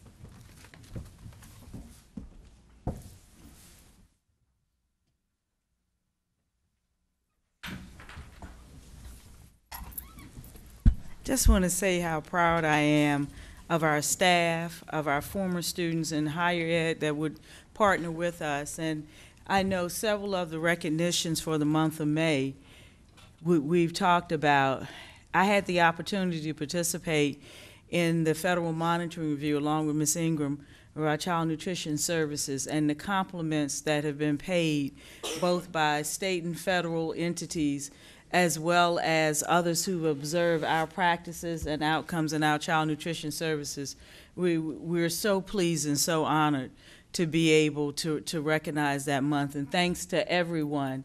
Just want to say how proud I am of our staff, of our former students in higher ed that would partner with us. And I know several of the recognitions for the month of May we've talked about. I had the opportunity to participate in the Federal Monitoring Review along with Ms. Ingram of our child nutrition services, and the compliments that have been paid both by state and federal entities, as well as others who observe our practices and outcomes in our child nutrition services. We're so pleased and so honored to be able to recognize that month. And thanks to everyone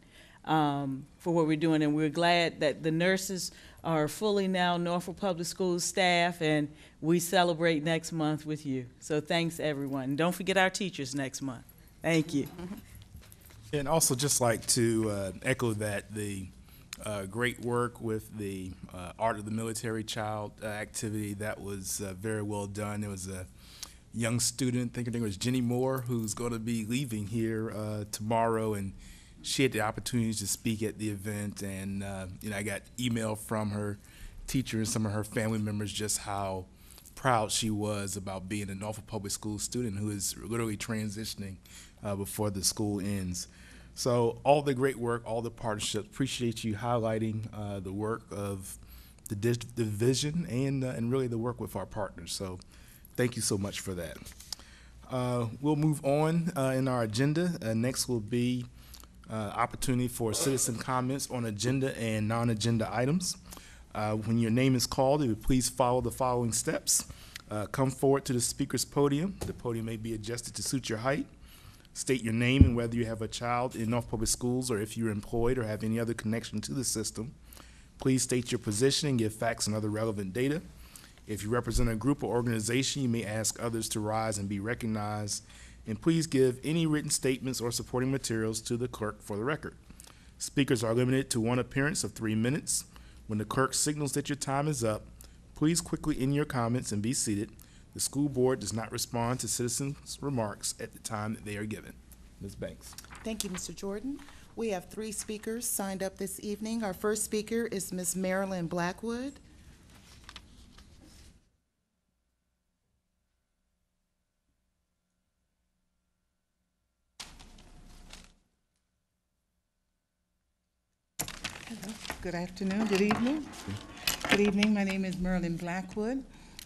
for what we're doing. And we're glad that the nurses are fully now Norfolk Public Schools staff, and we celebrate next month with you. So thanks, everyone. And don't forget our teachers next month. Thank you. And also just like to echo that, the great work with the Art of the Military Child activity, that was very well done. There was a young student, I think her name was Jenny Moore, who's going to be leaving here tomorrow, and she had the opportunity to speak at the event, and you know, I got email from her teacher and some of her family members just how proud she was about being a Norfolk Public School student who is literally transitioning before the school ends. So all the great work, all the partnerships, appreciate you highlighting the work of the division and really the work with our partners. So thank you so much for that. We'll move on in our agenda. Next will be opportunity for citizen comments on agenda and non-agenda items. When your name is called, if you please follow the following steps. Come forward to the speaker's podium. The podium may be adjusted to suit your height. State your name and whether you have a child in Norfolk Public Schools or if you're employed or have any other connection to the system. Please state your position and give facts and other relevant data. If you represent a group or organization, you may ask others to rise and be recognized. And please give any written statements or supporting materials to the clerk for the record. Speakers are limited to one appearance of 3 minutes. When the clerk signals that your time is up, please quickly end your comments and be seated. The school board does not respond to citizens' remarks at the time that they are given. Ms. Banks. Thank you, Mr. Jordan. We have 3 speakers signed up this evening. Our first speaker is Ms. Marilyn Blackwood. Hello. Good afternoon. Good evening. Good evening. My name is Marilyn Blackwood.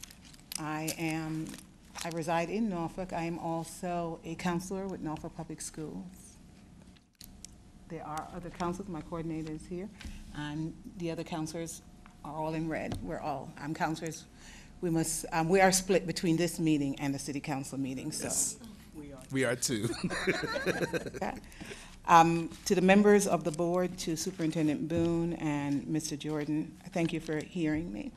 I reside in Norfolk. I am also a counselor with Norfolk Public Schools. There are other counselors. My coordinator is here, and the other counselors are all in red. I'm counselors. We are split between this meeting and the city council meeting. So yes, we are too. Okay. To the members of the board, to Superintendent Boone and Mr. Jordan, thank you for hearing me.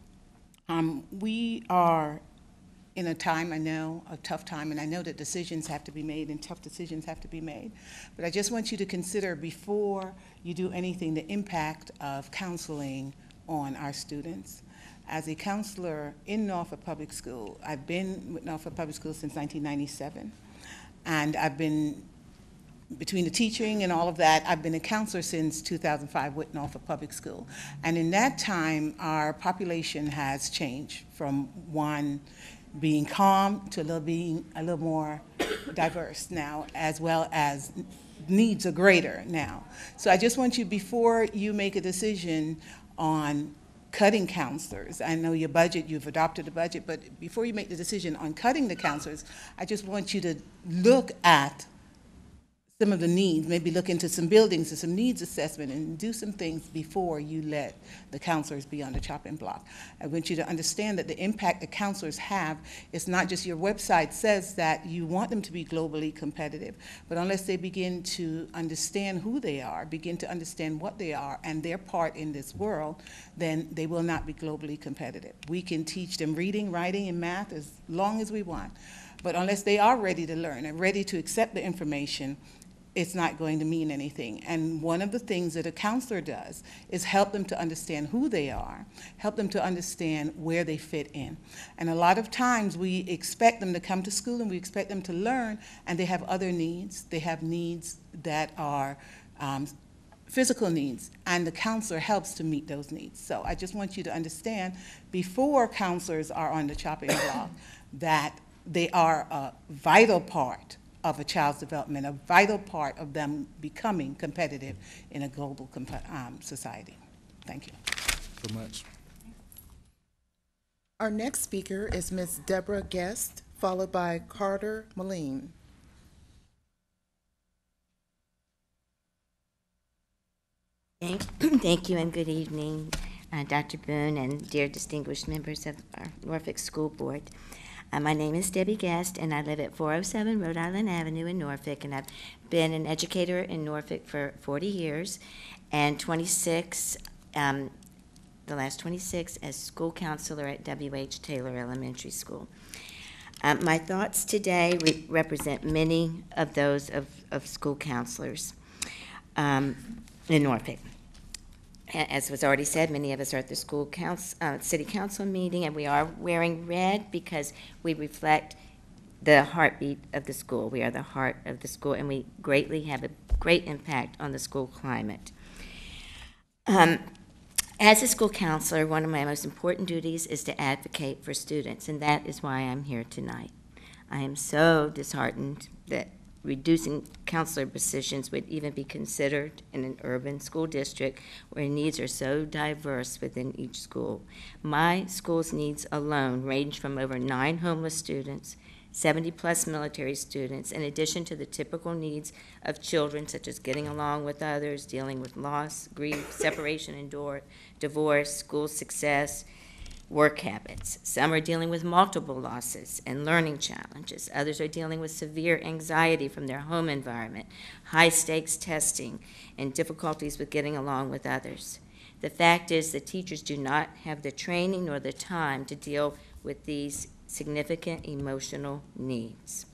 We are in a time, I know, a tough time, and I know that decisions have to be made and tough decisions have to be made. But I just want you to consider before you do anything the impact of counseling on our students. As a counselor in Norfolk Public School, I've been with Norfolk Public Schools since 1997, and I've been between the teaching and all of that, I've been a counselor since 2005 with Norfolk Public School. And in that time, our population has changed from one being calm to being a little more diverse now, as well as needs are greater now. So I just want you, before you make a decision on cutting counselors, I know your budget, you've adopted a budget, but before you make the decision on cutting the counselors, I just want you to look at some of the needs, maybe look into some buildings and some needs assessment and do some things before you let the counselors be on the chopping block. I want you to understand that the impact the counselors have is not just your website says that you want them to be globally competitive, but unless they begin to understand who they are, begin to understand what they are and their part in this world, then they will not be globally competitive. We can teach them reading, writing, and math as long as we want, but unless they are ready to learn and ready to accept the information, it's not going to mean anything. And one of the things that a counselor does is help them to understand who they are, help them to understand where they fit in. And a lot of times we expect them to come to school and we expect them to learn, and they have other needs. They have needs that are physical needs, and the counselor helps to meet those needs. So I just want you to understand, before counselors are on the chopping block, that they are a vital part of a child's development, a vital part of them becoming competitive in a global society. Thank you. So much. Our next speaker is Ms. Deborah Guest followed by Carter Moline. Thank you and good evening, Dr. Boone and dear distinguished members of our Norfolk School Board. My name is Debbie Guest, and I live at 407 Rhode Island Avenue in Norfolk, and I've been an educator in Norfolk for 40 years, and 26, the last 26 as school counselor at W.H. Taylor Elementary School. My thoughts today represent many of those of school counselors in Norfolk. As was already said, many of us are at the school city council meeting, and we are wearing red because we reflect the heartbeat of the school. We are the heart of the school, and we greatly have a great impact on the school climate. As a school counselor, one of my most important duties is to advocate for students, and that is why I'm here tonight. I am so disheartened that reducing counselor positions would even be considered in an urban school district where needs are so diverse within each school. My school's needs alone range from over 9 homeless students, 70-plus military students, in addition to the typical needs of children, such as getting along with others, dealing with loss, grief, separation and divorce, school success, work habits. Some are dealing with multiple losses and learning challenges. Others are dealing with severe anxiety from their home environment, high-stakes testing, and difficulties with getting along with others. The fact is that teachers do not have the training nor the time to deal with these significant emotional needs.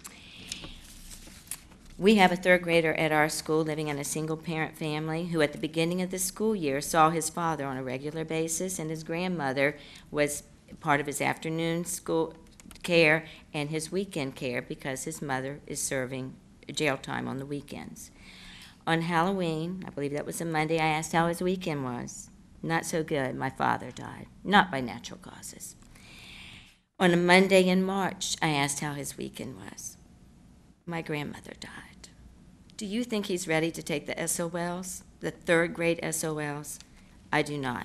We have a 3rd grader at our school living in a single-parent family who at the beginning of the school year saw his father on a regular basis, and his grandmother was part of his afternoon school care and his weekend care because his mother is serving jail time on the weekends. On Halloween, I believe that was a Monday, I asked how his weekend was. Not so good. My father died, not by natural causes. On a Monday in March, I asked how his weekend was. My grandmother died. Do you think he's ready to take the SOLs, the 3rd grade SOLs? I do not.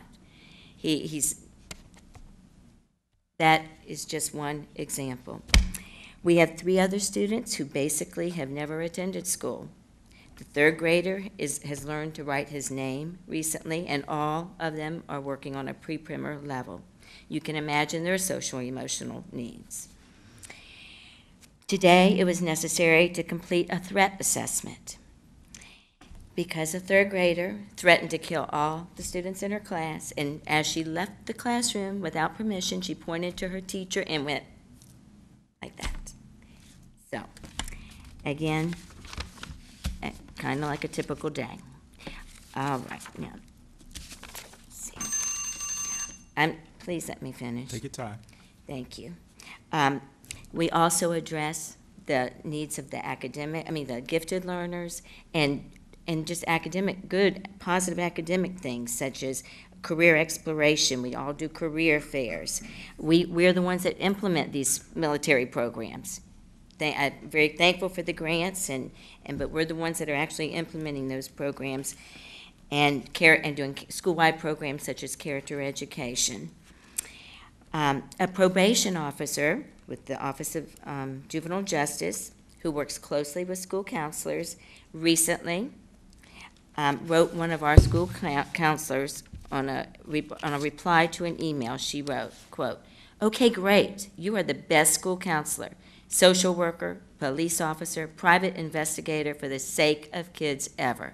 That is just one example. We have 3 other students who basically have never attended school. The 3rd grader has learned to write his name recently, and all of them are working on a pre-primer level. You can imagine their social emotional needs. Today, it was necessary to complete a threat assessment because a 3rd grader threatened to kill all the students in her class, and as she left the classroom without permission, she pointed to her teacher and went like that. So, again, kind of like a typical day. All right, now, let's see. Please let me finish. Take your time. Thank you. We also address the needs of the gifted learners and just good, positive academic things such as career exploration. We all do career fairs. We're the ones that implement these military programs. I'm very thankful for the grants, but we're the ones that are actually implementing those programs and doing school-wide programs such as character education. A probation officer with the Office of Juvenile Justice, who works closely with school counselors, recently wrote one of our school counselors on a reply to an email. She wrote, quote, "Okay, great, you are the best school counselor, social worker, police officer, private investigator for the sake of kids ever."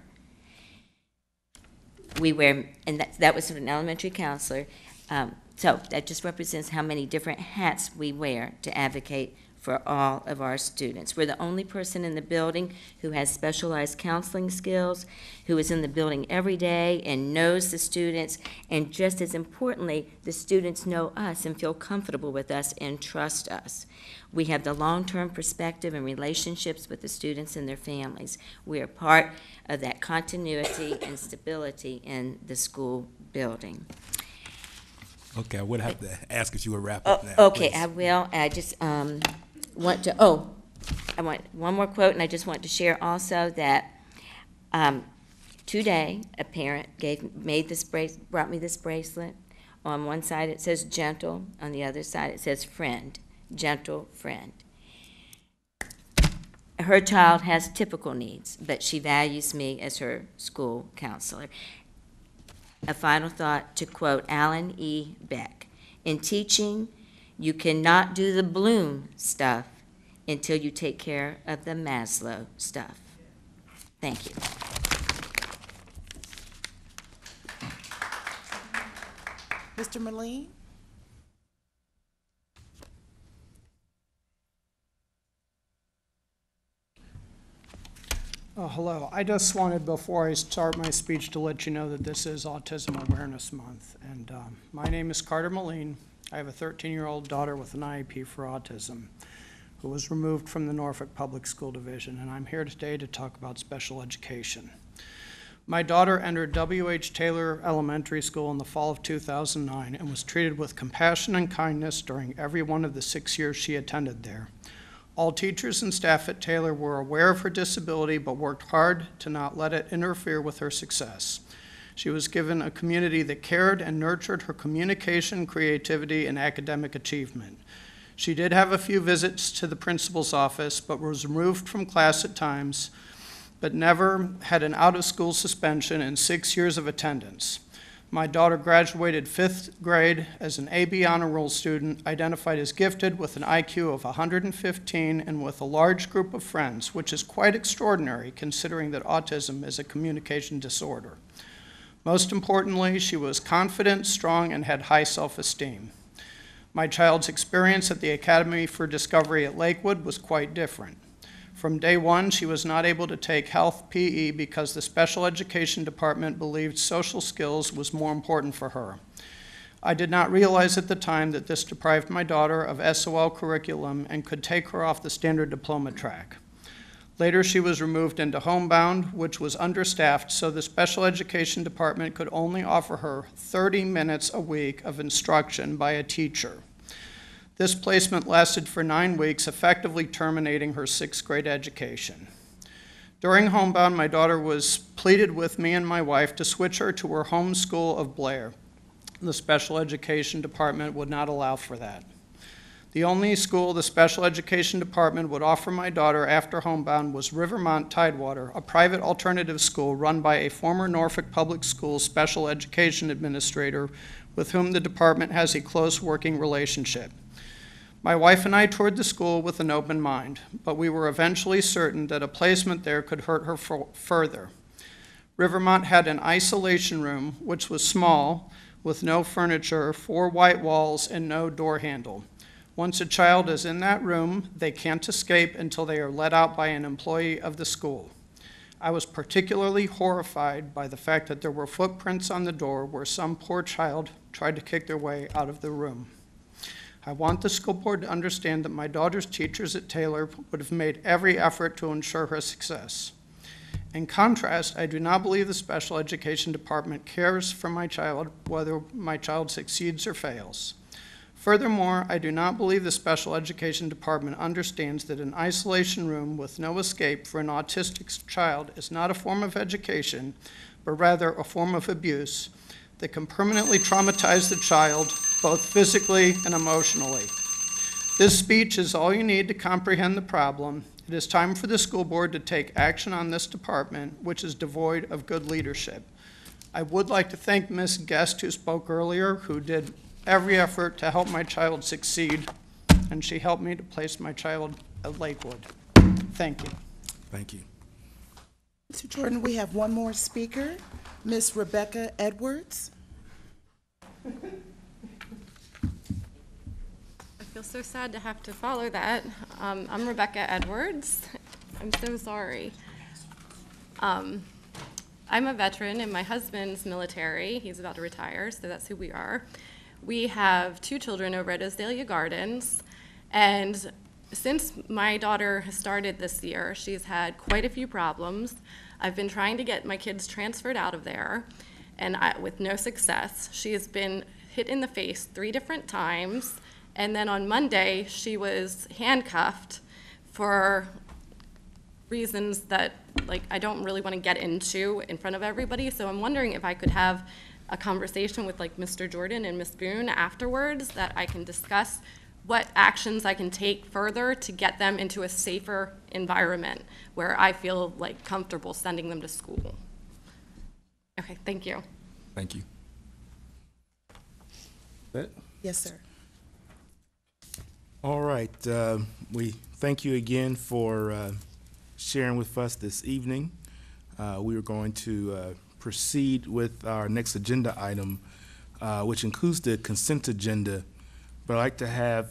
And that was an elementary counselor. So that just represents how many different hats we wear to advocate for all of our students. We're the only person in the building who has specialized counseling skills, who is in the building every day and knows the students, and just as importantly, the students know us and feel comfortable with us and trust us. We have the long-term perspective and relationships with the students and their families. We are part of that continuity and stability in the school building. Okay, I would have to ask if you would wrap up now. Okay, please. I will. I just I want one more quote, and I just want to share also that today a parent brought me this bracelet. On one side it says gentle, on the other side it says friend. gentle friend. Her child has typical needs, but she values me as her school counselor. A final thought, to quote Alan E. Beck, in teaching, you cannot do the Bloom stuff until you take care of the Maslow stuff. Thank you. Mr. Merline? Hello. I just wanted, before I start my speech, to let you know that this is Autism Awareness Month. And my name is Carter Moline. I have a 13-year-old daughter with an IEP for autism who was removed from the Norfolk Public School Division, and I'm here today to talk about special education. My daughter entered W.H. Taylor Elementary School in the fall of 2009 and was treated with compassion and kindness during every one of the 6 years she attended there. All teachers and staff at Taylor were aware of her disability but worked hard to not let it interfere with her success. She was given a community that cared and nurtured her communication, creativity, and academic achievement. She did have a few visits to the principal's office but was removed from class at times, but never had an out-of-school suspension in 6 years of attendance. My daughter graduated 5th grade as an AB honor roll student, identified as gifted with an IQ of 115 and with a large group of friends, which is quite extraordinary considering that autism is a communication disorder. Most importantly, she was confident, strong, and had high self-esteem. My child's experience at the Academy for Discovery at Lakewood was quite different. From day one, she was not able to take health PE because the special education department believed social skills was more important for her. I did not realize at the time that this deprived my daughter of SOL curriculum and could take her off the standard diploma track. Later, she was removed into homebound, which was understaffed, so the special education department could only offer her 30 minutes a week of instruction by a teacher. This placement lasted for 9 weeks, effectively terminating her 6th grade education. During homebound, my daughter was pleaded with me and my wife to switch her to her home school of Blair. The special education department would not allow for that. The only school the special education department would offer my daughter after homebound was Rivermont Tidewater, a private alternative school run by a former Norfolk Public Schools special education administrator with whom the department has a close working relationship. My wife and I toured the school with an open mind, but we were eventually certain that a placement there could hurt her further. Rivermont had an isolation room, which was small, with no furniture, 4 white walls, and no door handle. Once a child is in that room, they can't escape until they are let out by an employee of the school. I was particularly horrified by the fact that there were footprints on the door where some poor child tried to kick their way out of the room. I want the school board to understand that my daughter's teachers at Taylor would have made every effort to ensure her success. In contrast, I do not believe the special education department cares for my child, whether my child succeeds or fails. Furthermore, I do not believe the special education department understands that an isolation room with no escape for an autistic child is not a form of education, but rather a form of abuse that can permanently traumatize the child, both physically and emotionally. This speech is all you need to comprehend the problem. It is time for the school board to take action on this department, which is devoid of good leadership. I would like to thank Ms. Guest, who spoke earlier, who did every effort to help my child succeed, and she helped me to place my child at Lakewood. Thank you. Thank you. Mr. Jordan, we have one more speaker, Ms. Rebecca Edwards. I feel so sad to have to follow that. I'm Rebecca Edwards. I'm so sorry. I'm a veteran and my husband's military. He's about to retire, so that's who we are. We have 2 children over at Azalea Gardens, and since my daughter has started this year, she's had quite a few problems. I've been trying to get my kids transferred out of there, and with no success. She has been hit in the face 3 different times, and then on Monday, she was handcuffed for reasons that I don't really want to get into in front of everybody, so I'm wondering if I could have a conversation with Mr. Jordan and Ms. Boone afterwards that I can discuss what actions I can take further to get them into a safer environment where I feel like comfortable sending them to school. Okay, thank you. Thank you. That? Yes, sir. All right. We thank you again for sharing with us this evening. We are going to proceed with our next agenda item, which includes the consent agenda. But I'd like to have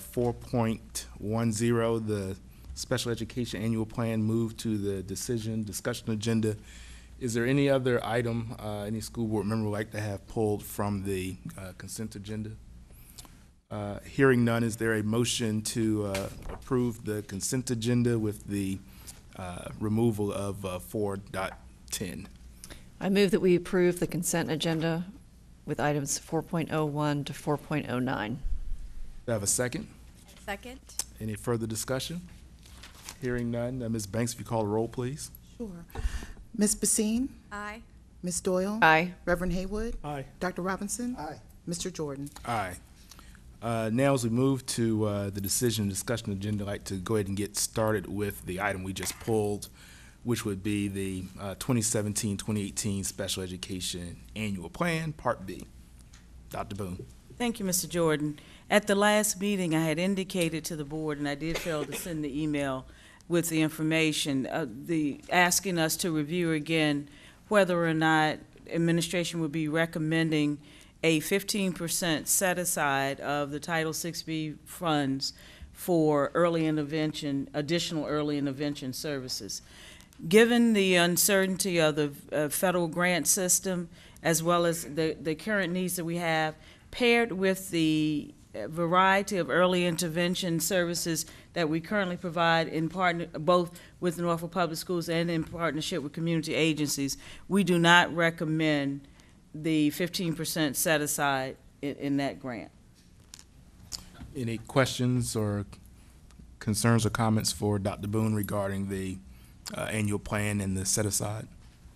4.10, the Special Education Annual Plan, move to the discussion agenda. Is there any other item any school board member would like to have pulled from the consent agenda? Hearing none, is there a motion to approve the consent agenda with the removal of 4.10? I move that we approve the consent agenda with items 4.01 to 4.09. Do I have a second? Second. Any further discussion? Hearing none, Ms. Banks, if you call the roll, please. Sure. Ms. Basine? Aye. Ms. Doyle? Aye. Reverend Haywood? Aye. Dr. Robinson? Aye. Mr. Jordan? Aye. Now, as we move to the decision and discussion agenda, I'd like to go ahead and get started with the item we just pulled, which would be the 2017-2018 Special Education Annual Plan, Part B. Dr. Boone. Thank you, Mr. Jordan. At the last meeting, I had indicated to the board, and I did fail to send the email with the information, asking us to review again whether or not administration would be recommending a 15% set aside of the Title VI-B funds for early intervention, additional early intervention services. Given the uncertainty of the federal grant system, as well as the current needs that we have, paired with the variety of early intervention services that we currently provide in partner, both with Norfolk Public Schools and in partnership with community agencies, we do not recommend the 15% set aside in that grant. Any questions or concerns or comments for Dr. Boone regarding the annual plan and the set aside?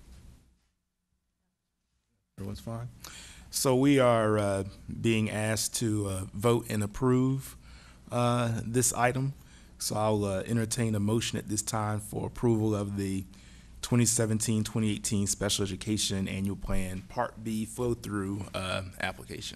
Everyone's fine? So we are being asked to vote and approve this item. So I'll entertain a motion at this time for approval of the 2017-2018 Special Education Annual Plan Part B flow-through application.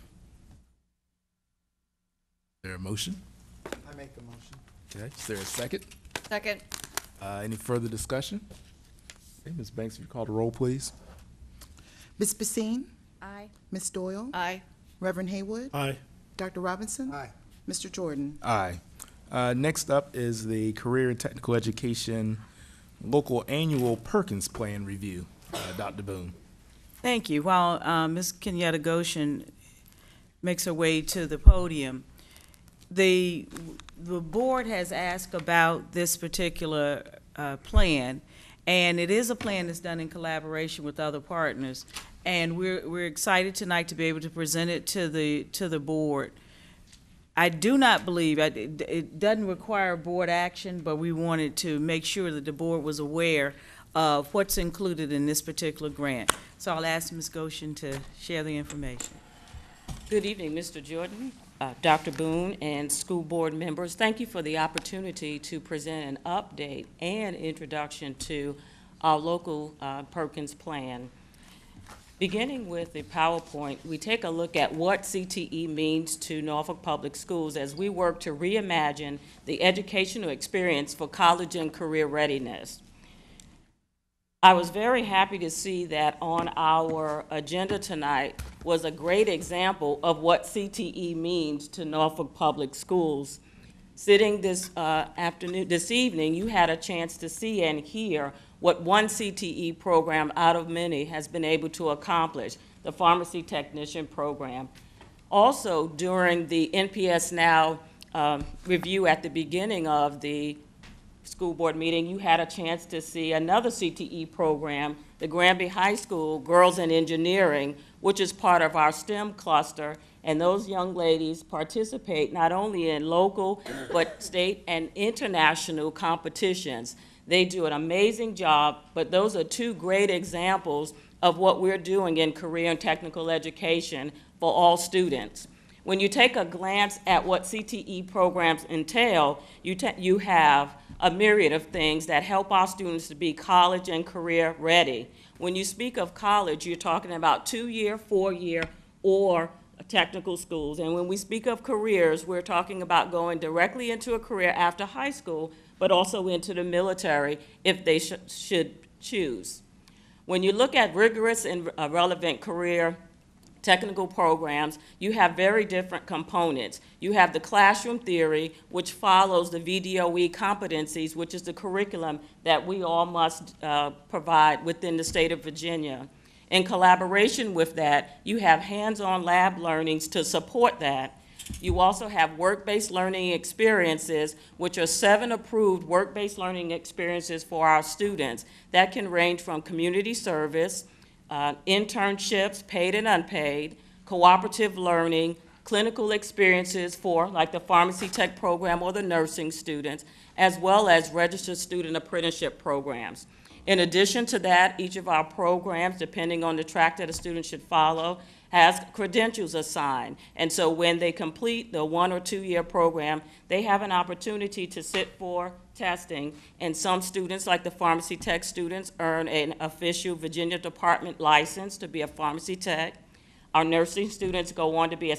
Is there a motion? I make the motion. Okay, is there a second? Second. Any further discussion? Okay, Ms. Banks, if you call the roll, please. Ms. Basine? Aye. Ms. Doyle? Aye. Reverend Haywood? Aye. Dr. Robinson? Aye. Mr. Jordan? Aye. Next up is the Career and Technical Education Local Annual Perkins Plan Review. Dr. Boone. Thank you. While Ms. Kenyatta Goshen makes her way to the podium, the board has asked about this particular plan, and it is a plan that's done in collaboration with other partners, and we're excited tonight to be able to present it to the board. I do not believe, it doesn't require board action, but we wanted to make sure that the board was aware of what's included in this particular grant. So I'll ask Ms. Goshen to share the information. Good evening, Mr. Jordan, Dr. Boone, and school board members. Thank you for the opportunity to present an update and introduction to our local Perkins plan. Beginning with the PowerPoint, we take a look at what CTE means to Norfolk Public Schools as we work to reimagine the educational experience for college and career readiness. I was very happy to see that on our agenda tonight was a great example of what CTE means to Norfolk Public Schools. Sitting this evening, you had a chance to see and hear what one CTE program out of many has been able to accomplish, the pharmacy technician program. Also, during the NPS Now review at the beginning of the school board meeting, you had a chance to see another CTE program, the Granby High School Girls in Engineering, which is part of our STEM cluster, and those young ladies participate not only in local, but state and international competitions. They do an amazing job, but those are two great examples of what we're doing in career and technical education for all students. When you take a glance at what CTE programs entail, you have a myriad of things that help our students to be college and career ready. When you speak of college, you're talking about 2-year, 4-year, or technical schools. And when we speak of careers, we're talking about going directly into a career after high school, but also into the military if they should choose. When you look at rigorous and relevant career technical programs, you have very different components. You have the classroom theory, which follows the VDOE competencies, which is the curriculum that we all must provide within the state of Virginia. In collaboration with that, you have hands-on lab learnings to support that. You also have work-based learning experiences, which are 7 approved work-based learning experiences for our students. That can range from community service, internships, paid and unpaid, cooperative learning, clinical experiences for like the pharmacy tech program or the nursing students, as well as registered student apprenticeship programs. In addition to that, each of our programs, depending on the track that a student should follow, has credentials assigned. And so when they complete the 1- or 2-year program, they have an opportunity to sit for testing. And some students, like the pharmacy tech students, earn an official Virginia Department license to be a pharmacy tech. Our nursing students go on to be a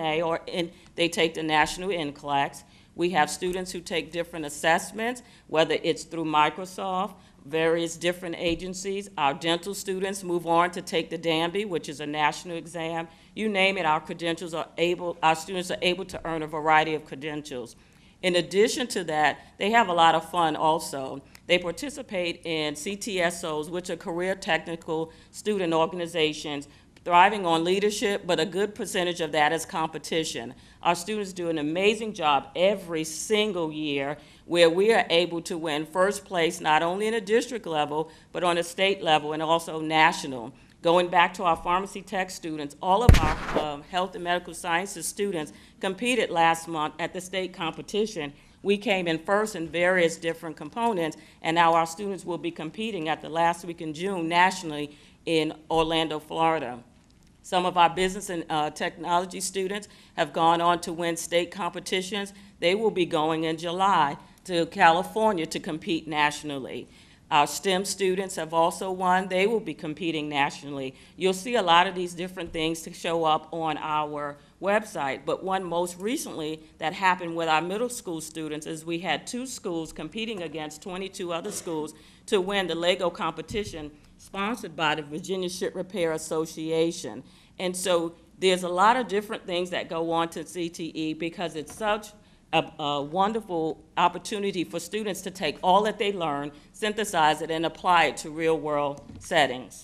CNA, they take the national NCLEX. We have students who take different assessments, whether it's through Microsoft, various different agencies. Our dental students move on to take the DAMBY, which is a national exam. You name it, our students are able to earn a variety of credentials. In addition to that, they have a lot of fun also. They participate in CTSOs, which are career technical student organizations, thriving on leadership, but a good percentage of that is competition. Our students do an amazing job every single year where we are able to win first place, not only in a district level, but on a state level and also national. Going back to our pharmacy tech students, all of our health and medical sciences students competed last month at the state competition. We came in first in various different components, and now our students will be competing at the last week in June nationally in Orlando, Florida. Some of our business and technology students have gone on to win state competitions. They will be going in July to California to compete nationally. Our STEM students have also won. They will be competing nationally. You'll see a lot of these different things to show up on our website, but one most recently that happened with our middle school students is we had 2 schools competing against 22 other schools to win the Lego competition sponsored by the Virginia Ship Repair Association. And so there's a lot of different things that go on to CTE because it's such a wonderful opportunity for students to take all that they learn, synthesize it, and apply it to real-world settings.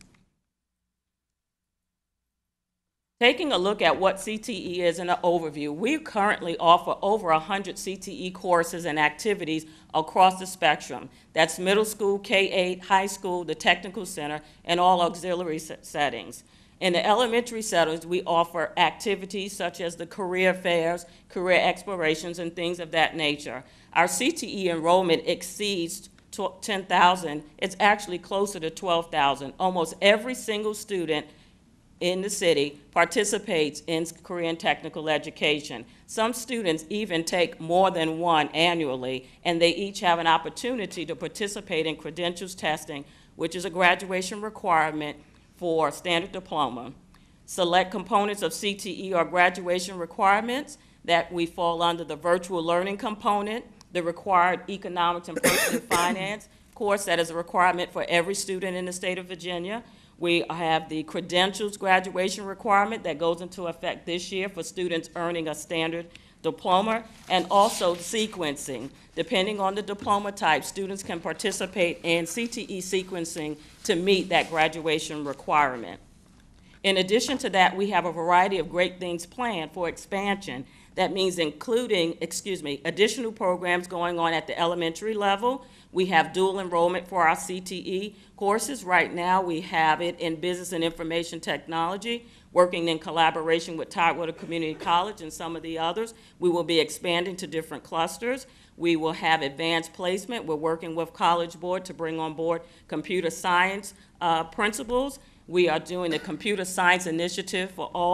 Taking a look at what CTE is in an overview, we currently offer over 100 CTE courses and activities across the spectrum. That's middle school, K-8, high school, the technical center, and all auxiliary settings. In the elementary settings, we offer activities such as the career fairs, career explorations, and things of that nature. Our CTE enrollment exceeds 10,000. It's actually closer to 12,000. Almost every single student in the city participates in career and technical education. Some students even take more than one annually, and they each have an opportunity to participate in credentials testing, which is a graduation requirement for standard diploma. Select components of CTE are graduation requirements that we fall under the virtual learning component, the required economics and personal finance course that is a requirement for every student in the state of Virginia. We have the credentials graduation requirement that goes into effect this year for students earning a standard diploma, and also sequencing. Depending on the diploma type, students can participate in CTE sequencing to meet that graduation requirement. In addition to that, we have a variety of great things planned for expansion. That means including, additional programs going on at the elementary level. We have dual enrollment for our CTE courses. Right now, we have it in business and information technology, working in collaboration with Tidewater Community College and some of the others. We will be expanding to different clusters. We will have advanced placement. We're working with College Board to bring on board computer science principals. We are doing the Computer Science Initiative for All.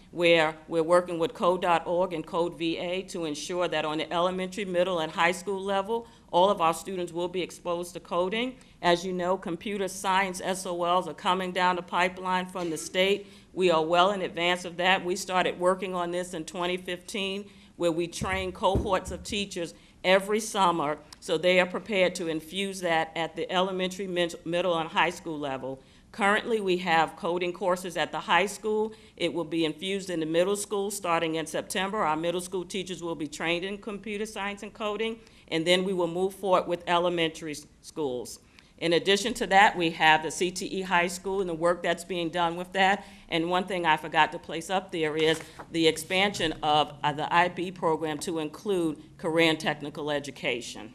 where we're working with code.org and Code VA to ensure that on the elementary, middle, and high school level, all of our students will be exposed to coding. As you know, computer science SOLs are coming down the pipeline from the state. We are well in advance of that. We started working on this in 2015, where we train cohorts of teachers every summer so they are prepared to infuse that at the elementary, middle, and high school level. Currently, we have coding courses at the high school. It will be infused in the middle school starting in September. Our middle school teachers will be trained in computer science and coding, and then we will move forward with elementary schools. In addition to that, we have the CTE high school and the work that's being done with that. And one thing I forgot to place up there is the expansion of the IB program to include career and technical education.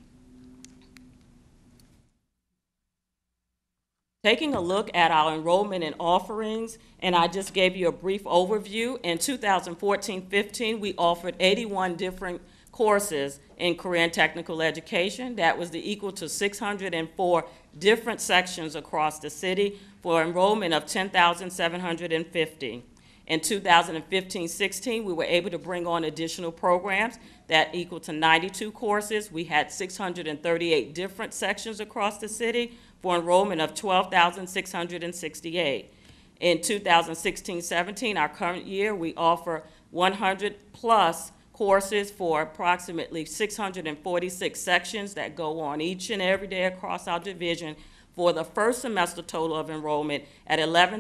Taking a look at our enrollment and offerings, and I just gave you a brief overview. In 2014-15, we offered 81 different courses in career and technical education. That was equal to 604 different sections across the city for enrollment of 10,750. In 2015-16, we were able to bring on additional programs that equal to 92 courses. We had 638 different sections across the city for enrollment of 12,668. In 2016-17, our current year, we offer 100 plus courses for approximately 646 sections that go on each and every day across our division for the first semester total of enrollment at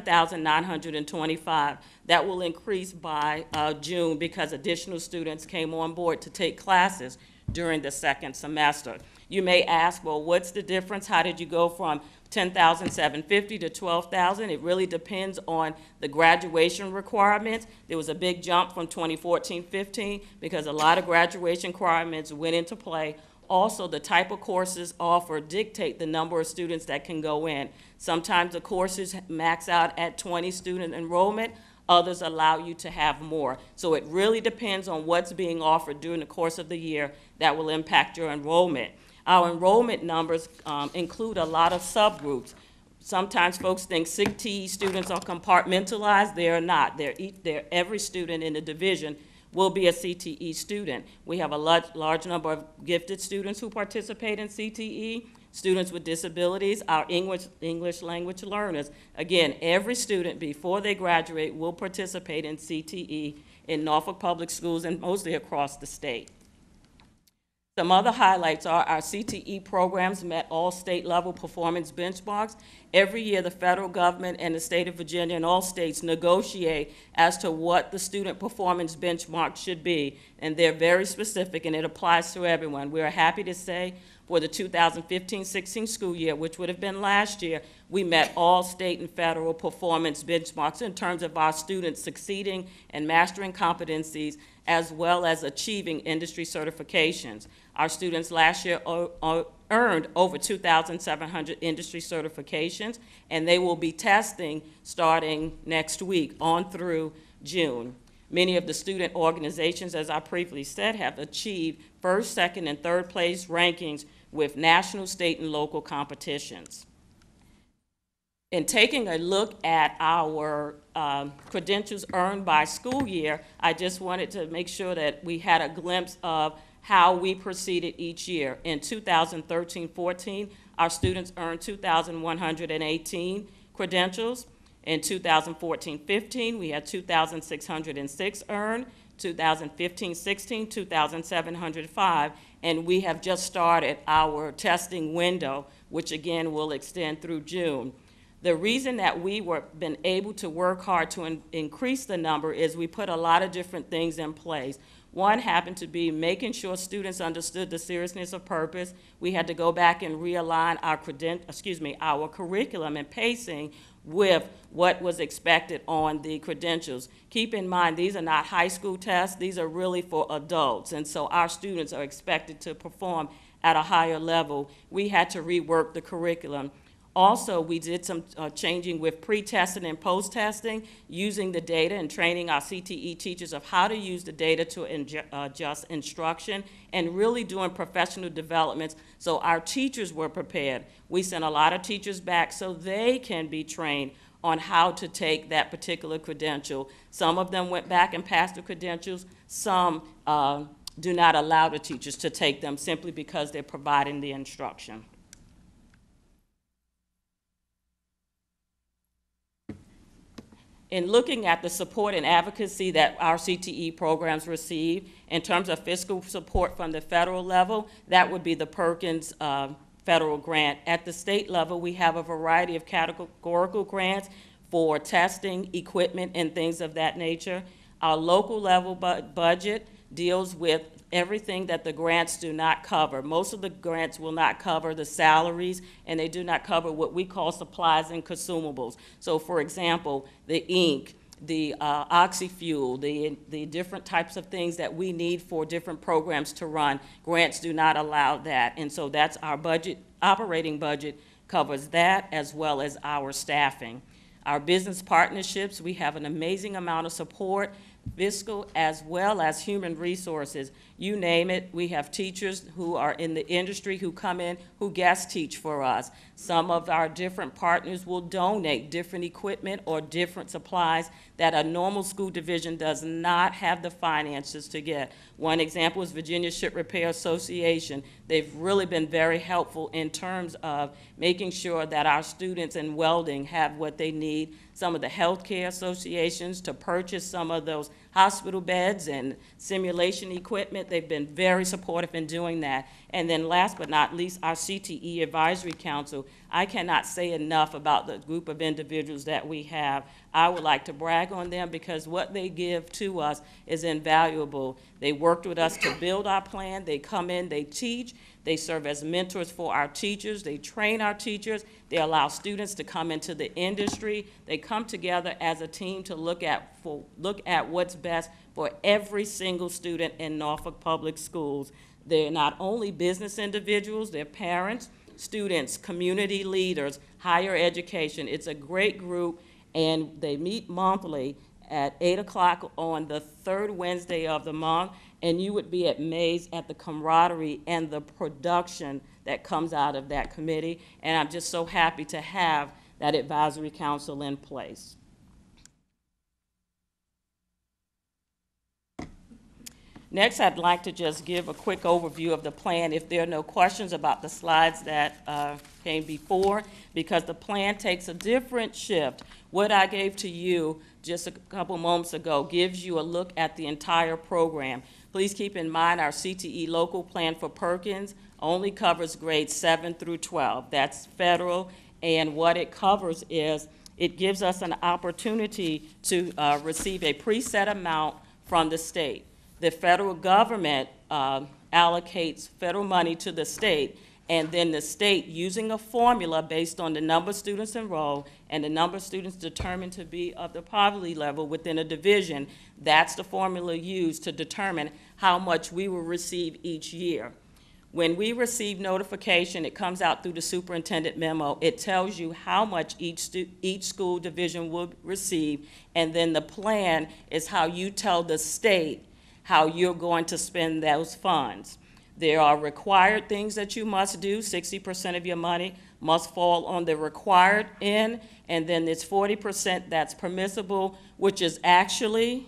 11,925. That will increase by June because additional students came on board to take classes during the second semester. You may ask, well, what's the difference? How did you go from 10,750 to 12,000? It really depends on the graduation requirements. There was a big jump from 2014-15 because a lot of graduation requirements went into play. Also, the type of courses offered dictate the number of students that can go in. Sometimes the courses max out at 20 student enrollment. Others allow you to have more. So it really depends on what's being offered during the course of the year that will impact your enrollment. Our enrollment numbers include a lot of subgroups. Sometimes folks think CTE students are compartmentalized. They are not. Every student in the division will be a CTE student. We have a large number of gifted students who participate in CTE, students with disabilities, our English language learners. Again, every student before they graduate will participate in CTE in Norfolk Public Schools and mostly across the state. Some other highlights are our CTE programs met all state-level performance benchmarks. Every year, the federal government and the state of Virginia and all states negotiate as to what the student performance benchmark should be, and they're very specific, and it applies to everyone. We are happy to say for the 2015-16 school year, which would have been last year, we met all state and federal performance benchmarks in terms of our students succeeding and mastering competencies as well as achieving industry certifications. Our students last year earned over 2,700 industry certifications, and they will be testing starting next week on through June. Many of the student organizations, as I previously said, have achieved first, second, and third place rankings with national, state, and local competitions. In taking a look at our credentials earned by school year, I just wanted to make sure that we had a glimpse of how we proceeded each year. In 2013-14, our students earned 2,118 credentials. In 2014-15, we had 2,606 earned. 2015-16, 2,705, and we have just started our testing window, which again will extend through June. The reason that we been able to work hard to increase the number is we put a lot of different things in place. One happened to be making sure students understood the seriousness of purpose. We had to go back and realign our curriculum and pacing with what was expected on the credentials. Keep in mind, these are not high school tests. These are really for adults, and so our students are expected to perform at a higher level. We had to rework the curriculum. Also, we did some changing with pre-testing and post-testing, using the data and training our CTE teachers of how to use the data to adjust instruction, and really doing professional developments so our teachers were prepared. We sent a lot of teachers back so they can be trained on how to take that particular credential. Some of them went back and passed the credentials. Some do not allow the teachers to take them simply because they're providing the instruction. In looking at the support and advocacy that our CTE programs receive, in terms of fiscal support from the federal level, that would be the Perkins federal grant. At the state level, we have a variety of categorical grants for testing, equipment, and things of that nature. Our local level budget deals with everything that the grants do not cover. Most of the grants will not cover the salaries, and they do not cover what we call supplies and consumables. So for example, the ink, the oxy-fuel, the different types of things that we need for different programs to run, grants do not allow that. And so that's our budget, operating budget covers that, as well as our staffing. Our business partnerships, we have an amazing amount of support, fiscal as well as human resources. You name it, we have teachers who are in the industry who come in, who guest teach for us. Some of our different partners will donate different equipment or different supplies that a normal school division does not have the finances to get. One example is Virginia Ship Repair Association. They've really been very helpful in terms of making sure that our students in welding have what they need. Some of the healthcare associations to purchase some of those hospital beds and simulation equipment. They've been very supportive in doing that. And then last but not least, our CTE Advisory Council. I cannot say enough about the group of individuals that we have. I would like to brag on them because what they give to us is invaluable. They worked with us to build our plan. They come in, they teach, they serve as mentors for our teachers, they train our teachers, they allow students to come into the industry. They come together as a team to look at what's best for every single student in Norfolk Public Schools. They're not only business individuals, they're parents, students, community leaders, higher education. It's a great group, and they meet monthly at 8 o'clock on the third Wednesday of the month, and you would be amazed at the camaraderie and the production that comes out of that committee, and I'm just so happy to have that advisory council in place. Next, I'd like to just give a quick overview of the plan if there are no questions about the slides that came before, because the plan takes a different shift. What I gave to you just a couple moments ago gives you a look at the entire program. Please keep in mind our CTE local plan for Perkins only covers grades 7 through 12. That's federal, and what it covers is it gives us an opportunity to receive a preset amount from the state. The federal government allocates federal money to the state, and then the state, using a formula based on the number of students enrolled and the number of students determined to be of the poverty level within a division, that's the formula used to determine how much we will receive each year. When we receive notification, it comes out through the superintendent memo. It tells you how much each school division will receive, and then the plan is how you tell the state how you're going to spend those funds. There are required things that you must do. 60% of your money must fall on the required end, and then there's 40% that's permissible, which is actually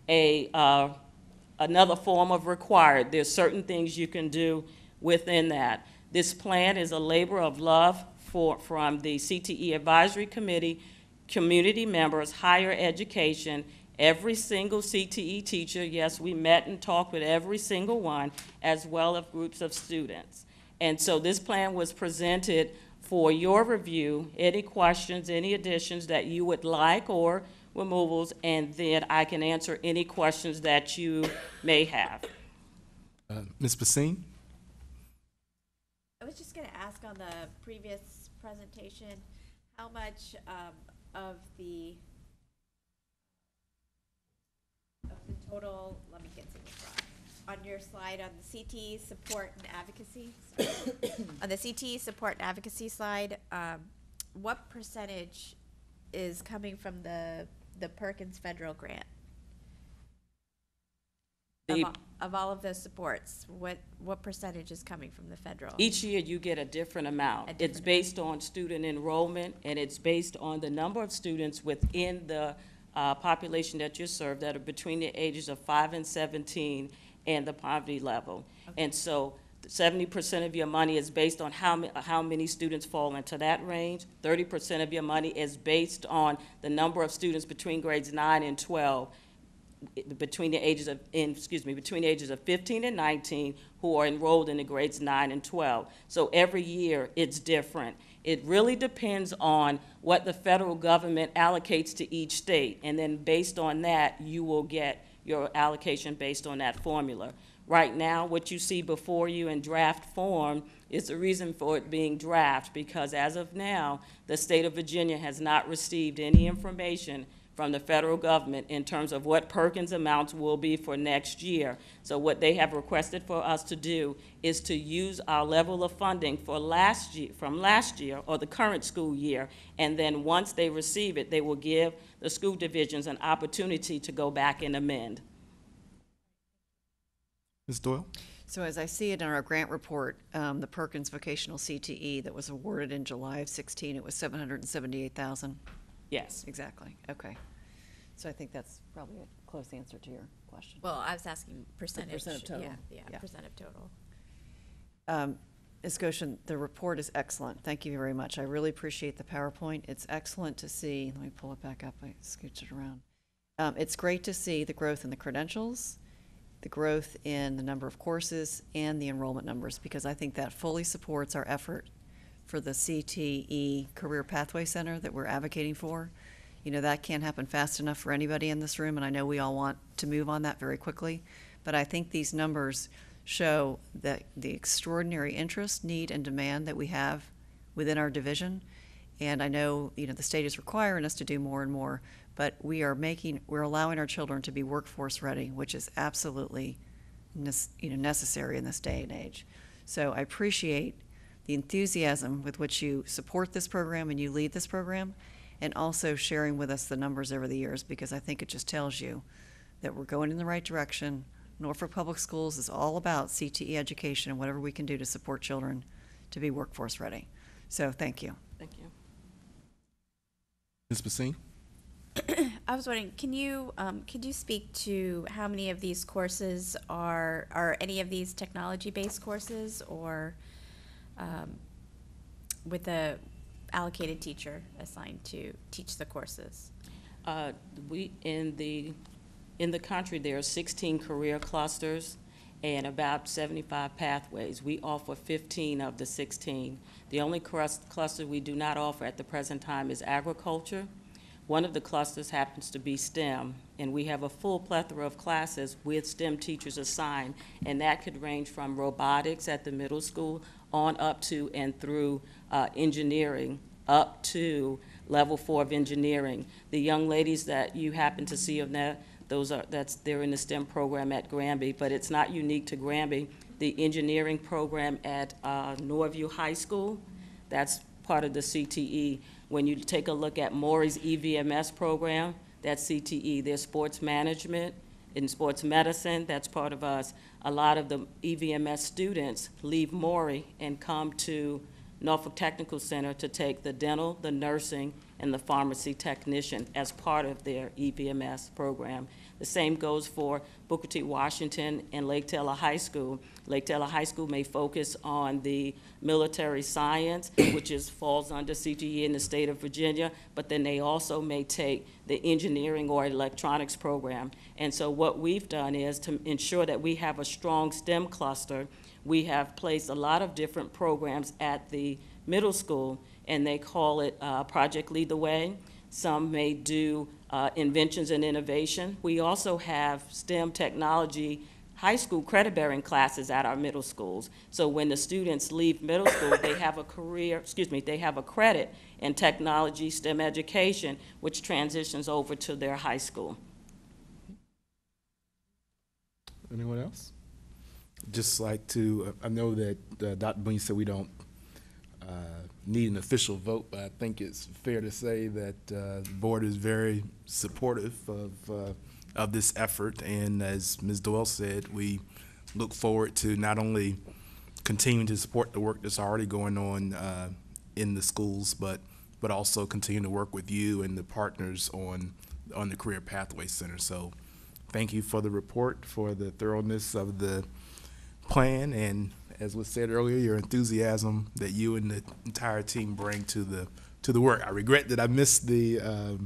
another form of required. There's certain things you can do within that. This plan is a labor of love from the CTE Advisory Committee, community members, higher education, every single CTE teacher. Yes, we met and talked with every single one, as well as groups of students. And so this plan was presented for your review. Any questions, any additions that you would like, or removals, and then I can answer any questions that you may have. Ms. Basine? I was just going to ask on the previous presentation, how much of the total, let me get to the slide, on your slide on the CTE support and advocacy, on the CTE support and advocacy slide, what percentage is coming from the Perkins federal grant? Of all of those supports, what percentage is coming from the federal? Each year you get a different amount. It's based on student enrollment, and it's based on the number of students within the population that you serve that are between the ages of 5 and 17 and the poverty level. Okay. And so 70% of your money is based on how many students fall into that range. 30% of your money is based on the number of students between grades 9 and 12, between the ages of 15 and 19 who are enrolled in the grades 9 and 12. So every year it's different. It really depends on what the federal government allocates to each state, and then based on that, you will get your allocation based on that formula. Right now, what you see before you in draft form is the reason for it being draft, because as of now, the state of Virginia has not received any information from the federal government in terms of what Perkins amounts will be for next year. So what they have requested for us to do is to use our level of funding for from last year or the current school year, and then once they receive it, they will give the school divisions an opportunity to go back and amend. Ms. Doyle? So as I see it in our grant report, the Perkins Vocational CTE that was awarded in July of 16, it was $778,000. Yes. Exactly. Okay. So I think that's probably a close answer to your question. Well, I was asking percentage. Percent of total. Yeah, percent of total. Ms. Goshen, the report is excellent. Thank you very much. I really appreciate the PowerPoint. It's excellent to see. Let me pull it back up. I scooched it around. It's great to see the growth in the credentials, the growth in the number of courses, and the enrollment numbers, because I think that fully supports our effort for the CTE Career Pathway Center that we're advocating for. You know, that can't happen fast enough for anybody in this room, and I know we all want to move on that very quickly, but I think these numbers show that the extraordinary interest, need, and demand that we have within our division. And I know, you know, the state is requiring us to do more and more, but we're allowing our children to be workforce ready, which is absolutely necessary in this day and age. So I appreciate the enthusiasm with which you support this program and you lead this program, and also sharing with us the numbers over the years, because I think it just tells you that we're going in the right direction. Norfolk Public Schools is all about CTE education and whatever we can do to support children to be workforce ready. So thank you. Thank you. Ms. Basine? I was wondering, could you speak to how many of these courses are any of these technology-based courses, or with a allocated teacher assigned to teach the courses? In the country, there are 16 career clusters and about 75 pathways. We offer 15 of the 16. The only cluster we do not offer at the present time is agriculture. One of the clusters happens to be STEM, and we have a full plethora of classes with STEM teachers assigned, and that could range from robotics at the middle school on up to and through engineering, up to level 4 of engineering. The young ladies that you happen to see on that, they're in the STEM program at Granby, but it's not unique to Granby. The engineering program at Norview High School, that's part of the CTE. When you take a look at Maury's EVMS program, that's CTE. There's sports management and sports medicine, that's part of us. A lot of the EVMS students leave Maury and come to Norfolk Technical Center to take the dental, the nursing, and the pharmacy technician as part of their EVMS program. The same goes for Booker T. Washington and Lake Taylor High School. Lake Taylor High School may focus on the military science, which falls under CTE in the state of Virginia, but then they also may take the engineering or electronics program. And so what we've done is to ensure that we have a strong STEM cluster. We have placed a lot of different programs at the middle school, and they call it Project Lead the Way. Some may do inventions and innovation. We also have STEM technology high school credit-bearing classes at our middle schools. So when the students leave middle school, they have they have a credit in technology, STEM education, which transitions over to their high school. Anyone else? Just like to, I know that Dr. Boone said we don't need an official vote, but I think it's fair to say that the board is very supportive of this effort. And as Ms. Doyle said, we look forward to not only continuing to support the work that's already going on in the schools, but also continue to work with you and the partners on the Career Pathway Center. So thank you for the report, for the thoroughness of the plan, and as was said earlier, your enthusiasm that you and the entire team bring to the work. I regret that I missed the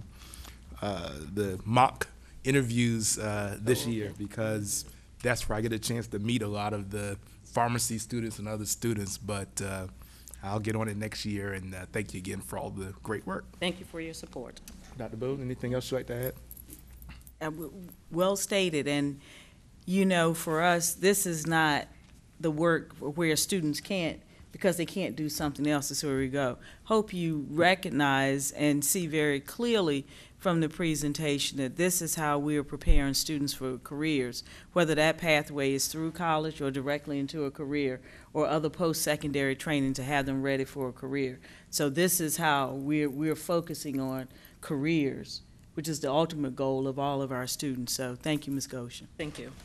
mock interviews this year, because that's where I get a chance to meet a lot of the pharmacy students and other students, but I'll get on it next year, and thank you again for all the great work. Thank you for your support. Dr. Boone, anything else you'd like to add? Well stated, and you know, for us, this is not the work where students can't, because they can't do something else. That's where we go. Hope you recognize and see very clearly from the presentation that this is how we are preparing students for careers, whether that pathway is through college or directly into a career or other post-secondary training to have them ready for a career. So this is how we're focusing on careers, which is the ultimate goal of all of our students. So thank you, Ms. Goshen. Thank you.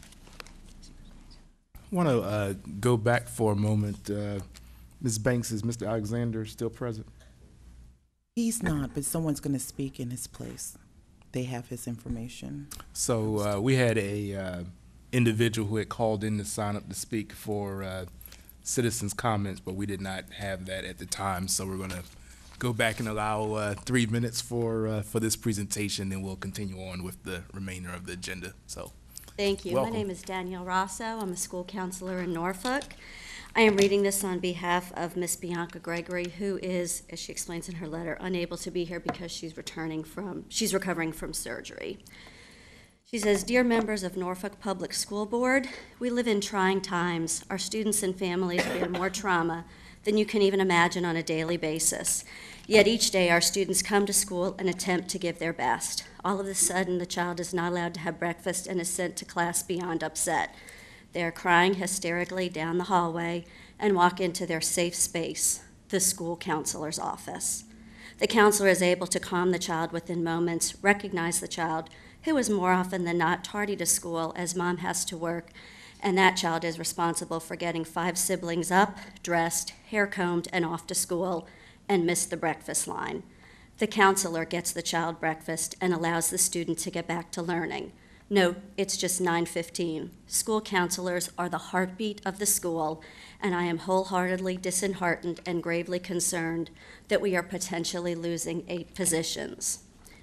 I want to go back for a moment. Ms. Banks, is Mr. Alexander still present? He's not, but someone's going to speak in his place. They have his information. So we had a individual who had called in to sign up to speak for citizens' comments, but we did not have that at the time. So we're going to go back and allow 3 minutes for this presentation, and we'll continue on with the remainder of the agenda. So. Thank you. Welcome. My name is Danielle Rosso. I'm a school counselor in Norfolk. I am reading this on behalf of Miss Bianca Gregory, who is, as she explains in her letter, unable to be here because she's recovering from surgery. She says, "Dear members of Norfolk Public School Board, we live in trying times. Our students and families bear more trauma than you can even imagine on a daily basis. Yet each day our students come to school and attempt to give their best. All of a sudden, the child is not allowed to have breakfast and is sent to class beyond upset. They are crying hysterically down the hallway and walk into their safe space, the school counselor's office. The counselor is able to calm the child within moments, recognize the child, who is more often than not tardy to school as mom has to work, and that child is responsible for getting 5 siblings up, dressed, hair combed, and off to school, and missed the breakfast line. The counselor gets the child breakfast and allows the student to get back to learning. Note, it's just 9:15. School counselors are the heartbeat of the school, and I am wholeheartedly disheartened and gravely concerned that we are potentially losing 8 positions.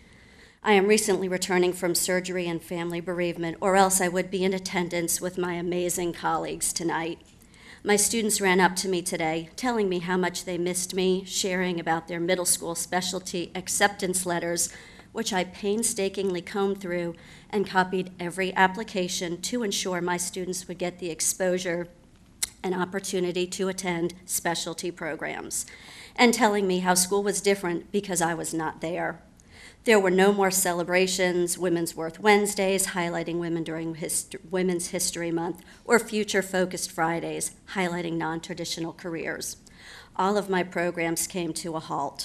I am recently returning from surgery and family bereavement, or else I would be in attendance with my amazing colleagues tonight. My students ran up to me today, telling me how much they missed me, sharing about their middle school specialty acceptance letters, which I painstakingly combed through and copied every application to ensure my students would get the exposure and opportunity to attend specialty programs, and telling me how school was different because I was not there. There were no more celebrations, Women's Worth Wednesdays, highlighting women during Women's History Month, or Future-Focused Fridays, highlighting non-traditional careers. All of my programs came to a halt.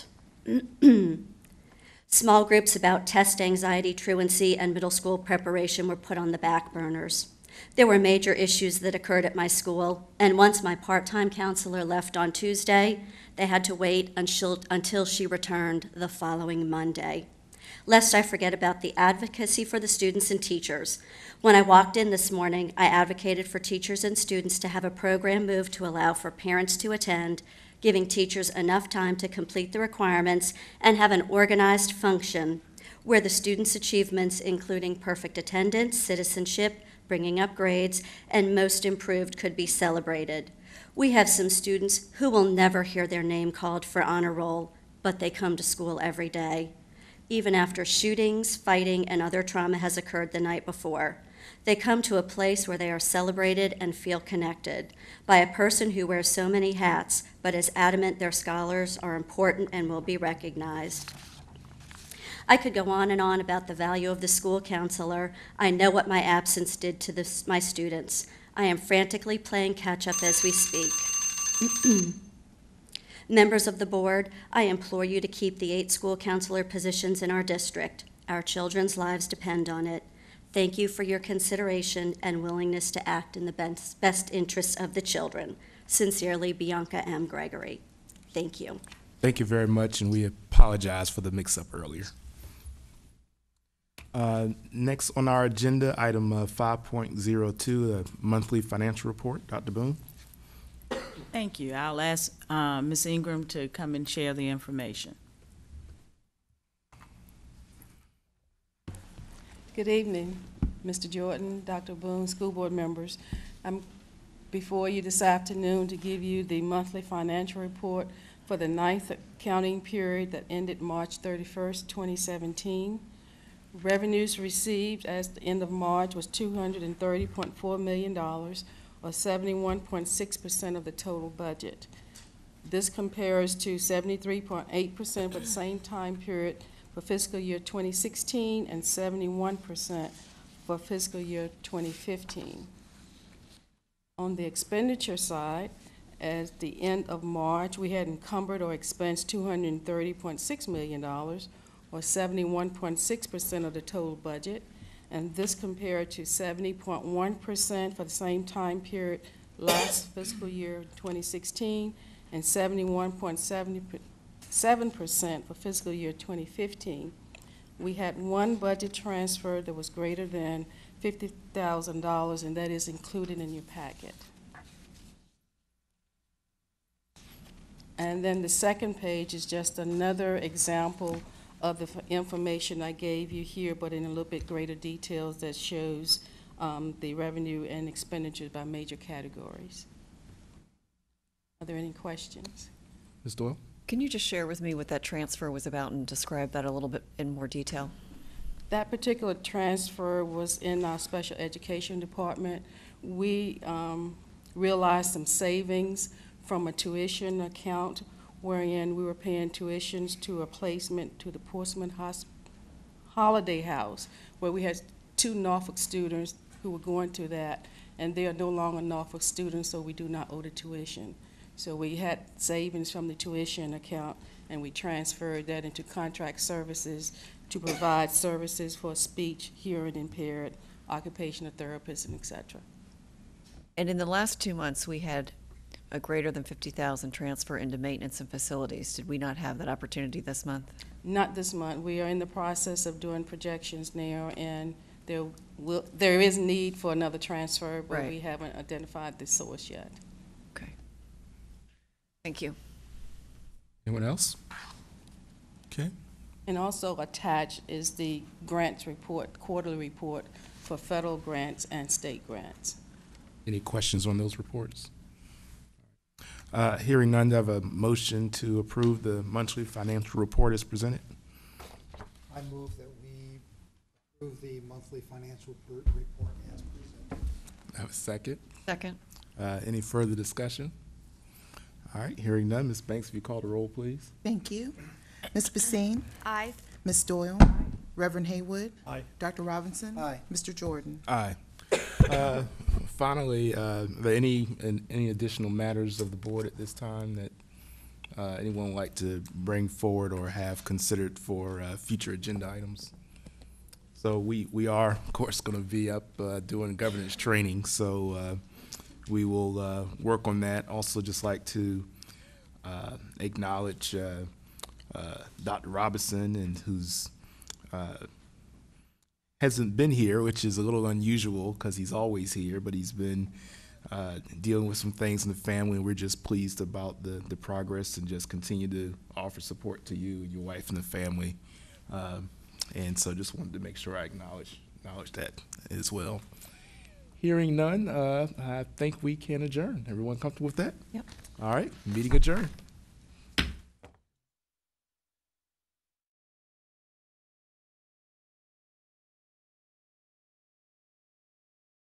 Small groups about test anxiety, truancy, and middle school preparation were put on the back burners. There were major issues that occurred at my school, and once my part-time counselor left on Tuesday, they had to wait until she returned the following Monday. Lest I forget about the advocacy for the students and teachers. When I walked in this morning, I advocated for teachers and students to have a program moved to allow for parents to attend, giving teachers enough time to complete the requirements and have an organized function where the students' achievements, including perfect attendance, citizenship, bringing up grades, and most improved, could be celebrated. We have some students who will never hear their name called for honor roll, but they come to school every day, even after shootings, fighting, and other trauma has occurred the night before. They come to a place where they are celebrated and feel connected by a person who wears so many hats, but is adamant their scholars are important and will be recognized. I could go on and on about the value of the school counselor. I know what my absence did to my students. I am frantically playing catch-up as we speak. Members of the board, I implore you to keep the 8 school counselor positions in our district. Our children's lives depend on it. Thank you for your consideration and willingness to act in the best interests of the children. Sincerely, Bianca M. Gregory. Thank you. Thank you very much, and we apologize for the mix-up earlier. Next on our agenda, item 5.02, the monthly financial report. Dr. Boone. Thank you. I'll ask Ms. Ingram to come and share the information. Good evening, Mr. Jordan, Dr. Boone, school board members. I'm before you this afternoon to give you the monthly financial report for the 9th accounting period that ended March 31st, 2017. Revenues received as the end of March was $230.4 million, or 71.6% of the total budget. This compares to 73.8% for the same time period for fiscal year 2016 and 71% for fiscal year 2015. On the expenditure side, at the end of March, we had encumbered or expensed $230.6 million, or 71.6% of the total budget, and this compared to 70.1% for the same time period last fiscal year 2016 and 71.7% for fiscal year 2015. We had one budget transfer that was greater than $50,000, and that is included in your packet. And then the second page is just another example of the information I gave you here, but in a little bit greater details that shows the revenue and expenditures by major categories. Are there any questions? Ms. Doyle? Can you just share with me what that transfer was about and describe that a little bit in more detail? That particular transfer was in our special education department. We realized some savings from a tuition account wherein we were paying tuitions to a placement to the Portsmouth Holiday House, where we had 2 Norfolk students who were going to that, and they are no longer Norfolk students, so we do not owe the tuition. So we had savings from the tuition account, and we transferred that into contract services to provide services for speech, hearing impaired, occupational therapists, and et cetera. And in the last 2 months, we had a greater than $50,000 transfer into maintenance and facilities. Did we not have that opportunity this month? Not this month. We are in the process of doing projections now, and there is need for another transfer, but we haven't identified the source yet. Okay. Thank you. Anyone else? Okay. And also attached is the grants report, quarterly report for federal grants and state grants. Any questions on those reports? Hearing none, do I have a motion to approve the monthly financial report as presented? I move that we approve the monthly financial report as presented. I have a second. Second. Any further discussion? All right, hearing none, Ms. Banks, if you call the roll, please. Thank you. Ms. Basine? Aye. Ms. Doyle? Reverend Haywood? Aye. Dr. Robinson? Aye. Mr. Jordan? Aye. Finally, are there any additional matters of the board at this time that anyone would like to bring forward or have considered for future agenda items? So we are, of course, going to be up doing governance training, so we will work on that. Also, just like to acknowledge Dr. Robinson, and who's hasn't been here, which is a little unusual because he's always here, but he's been dealing with some things in the family, and we're just pleased about the progress and just continue to offer support to you and your wife and the family. And so just wanted to make sure I acknowledge that as well. Hearing none, I think we can adjourn. Everyone comfortable with that? Yep. All right, meeting adjourned.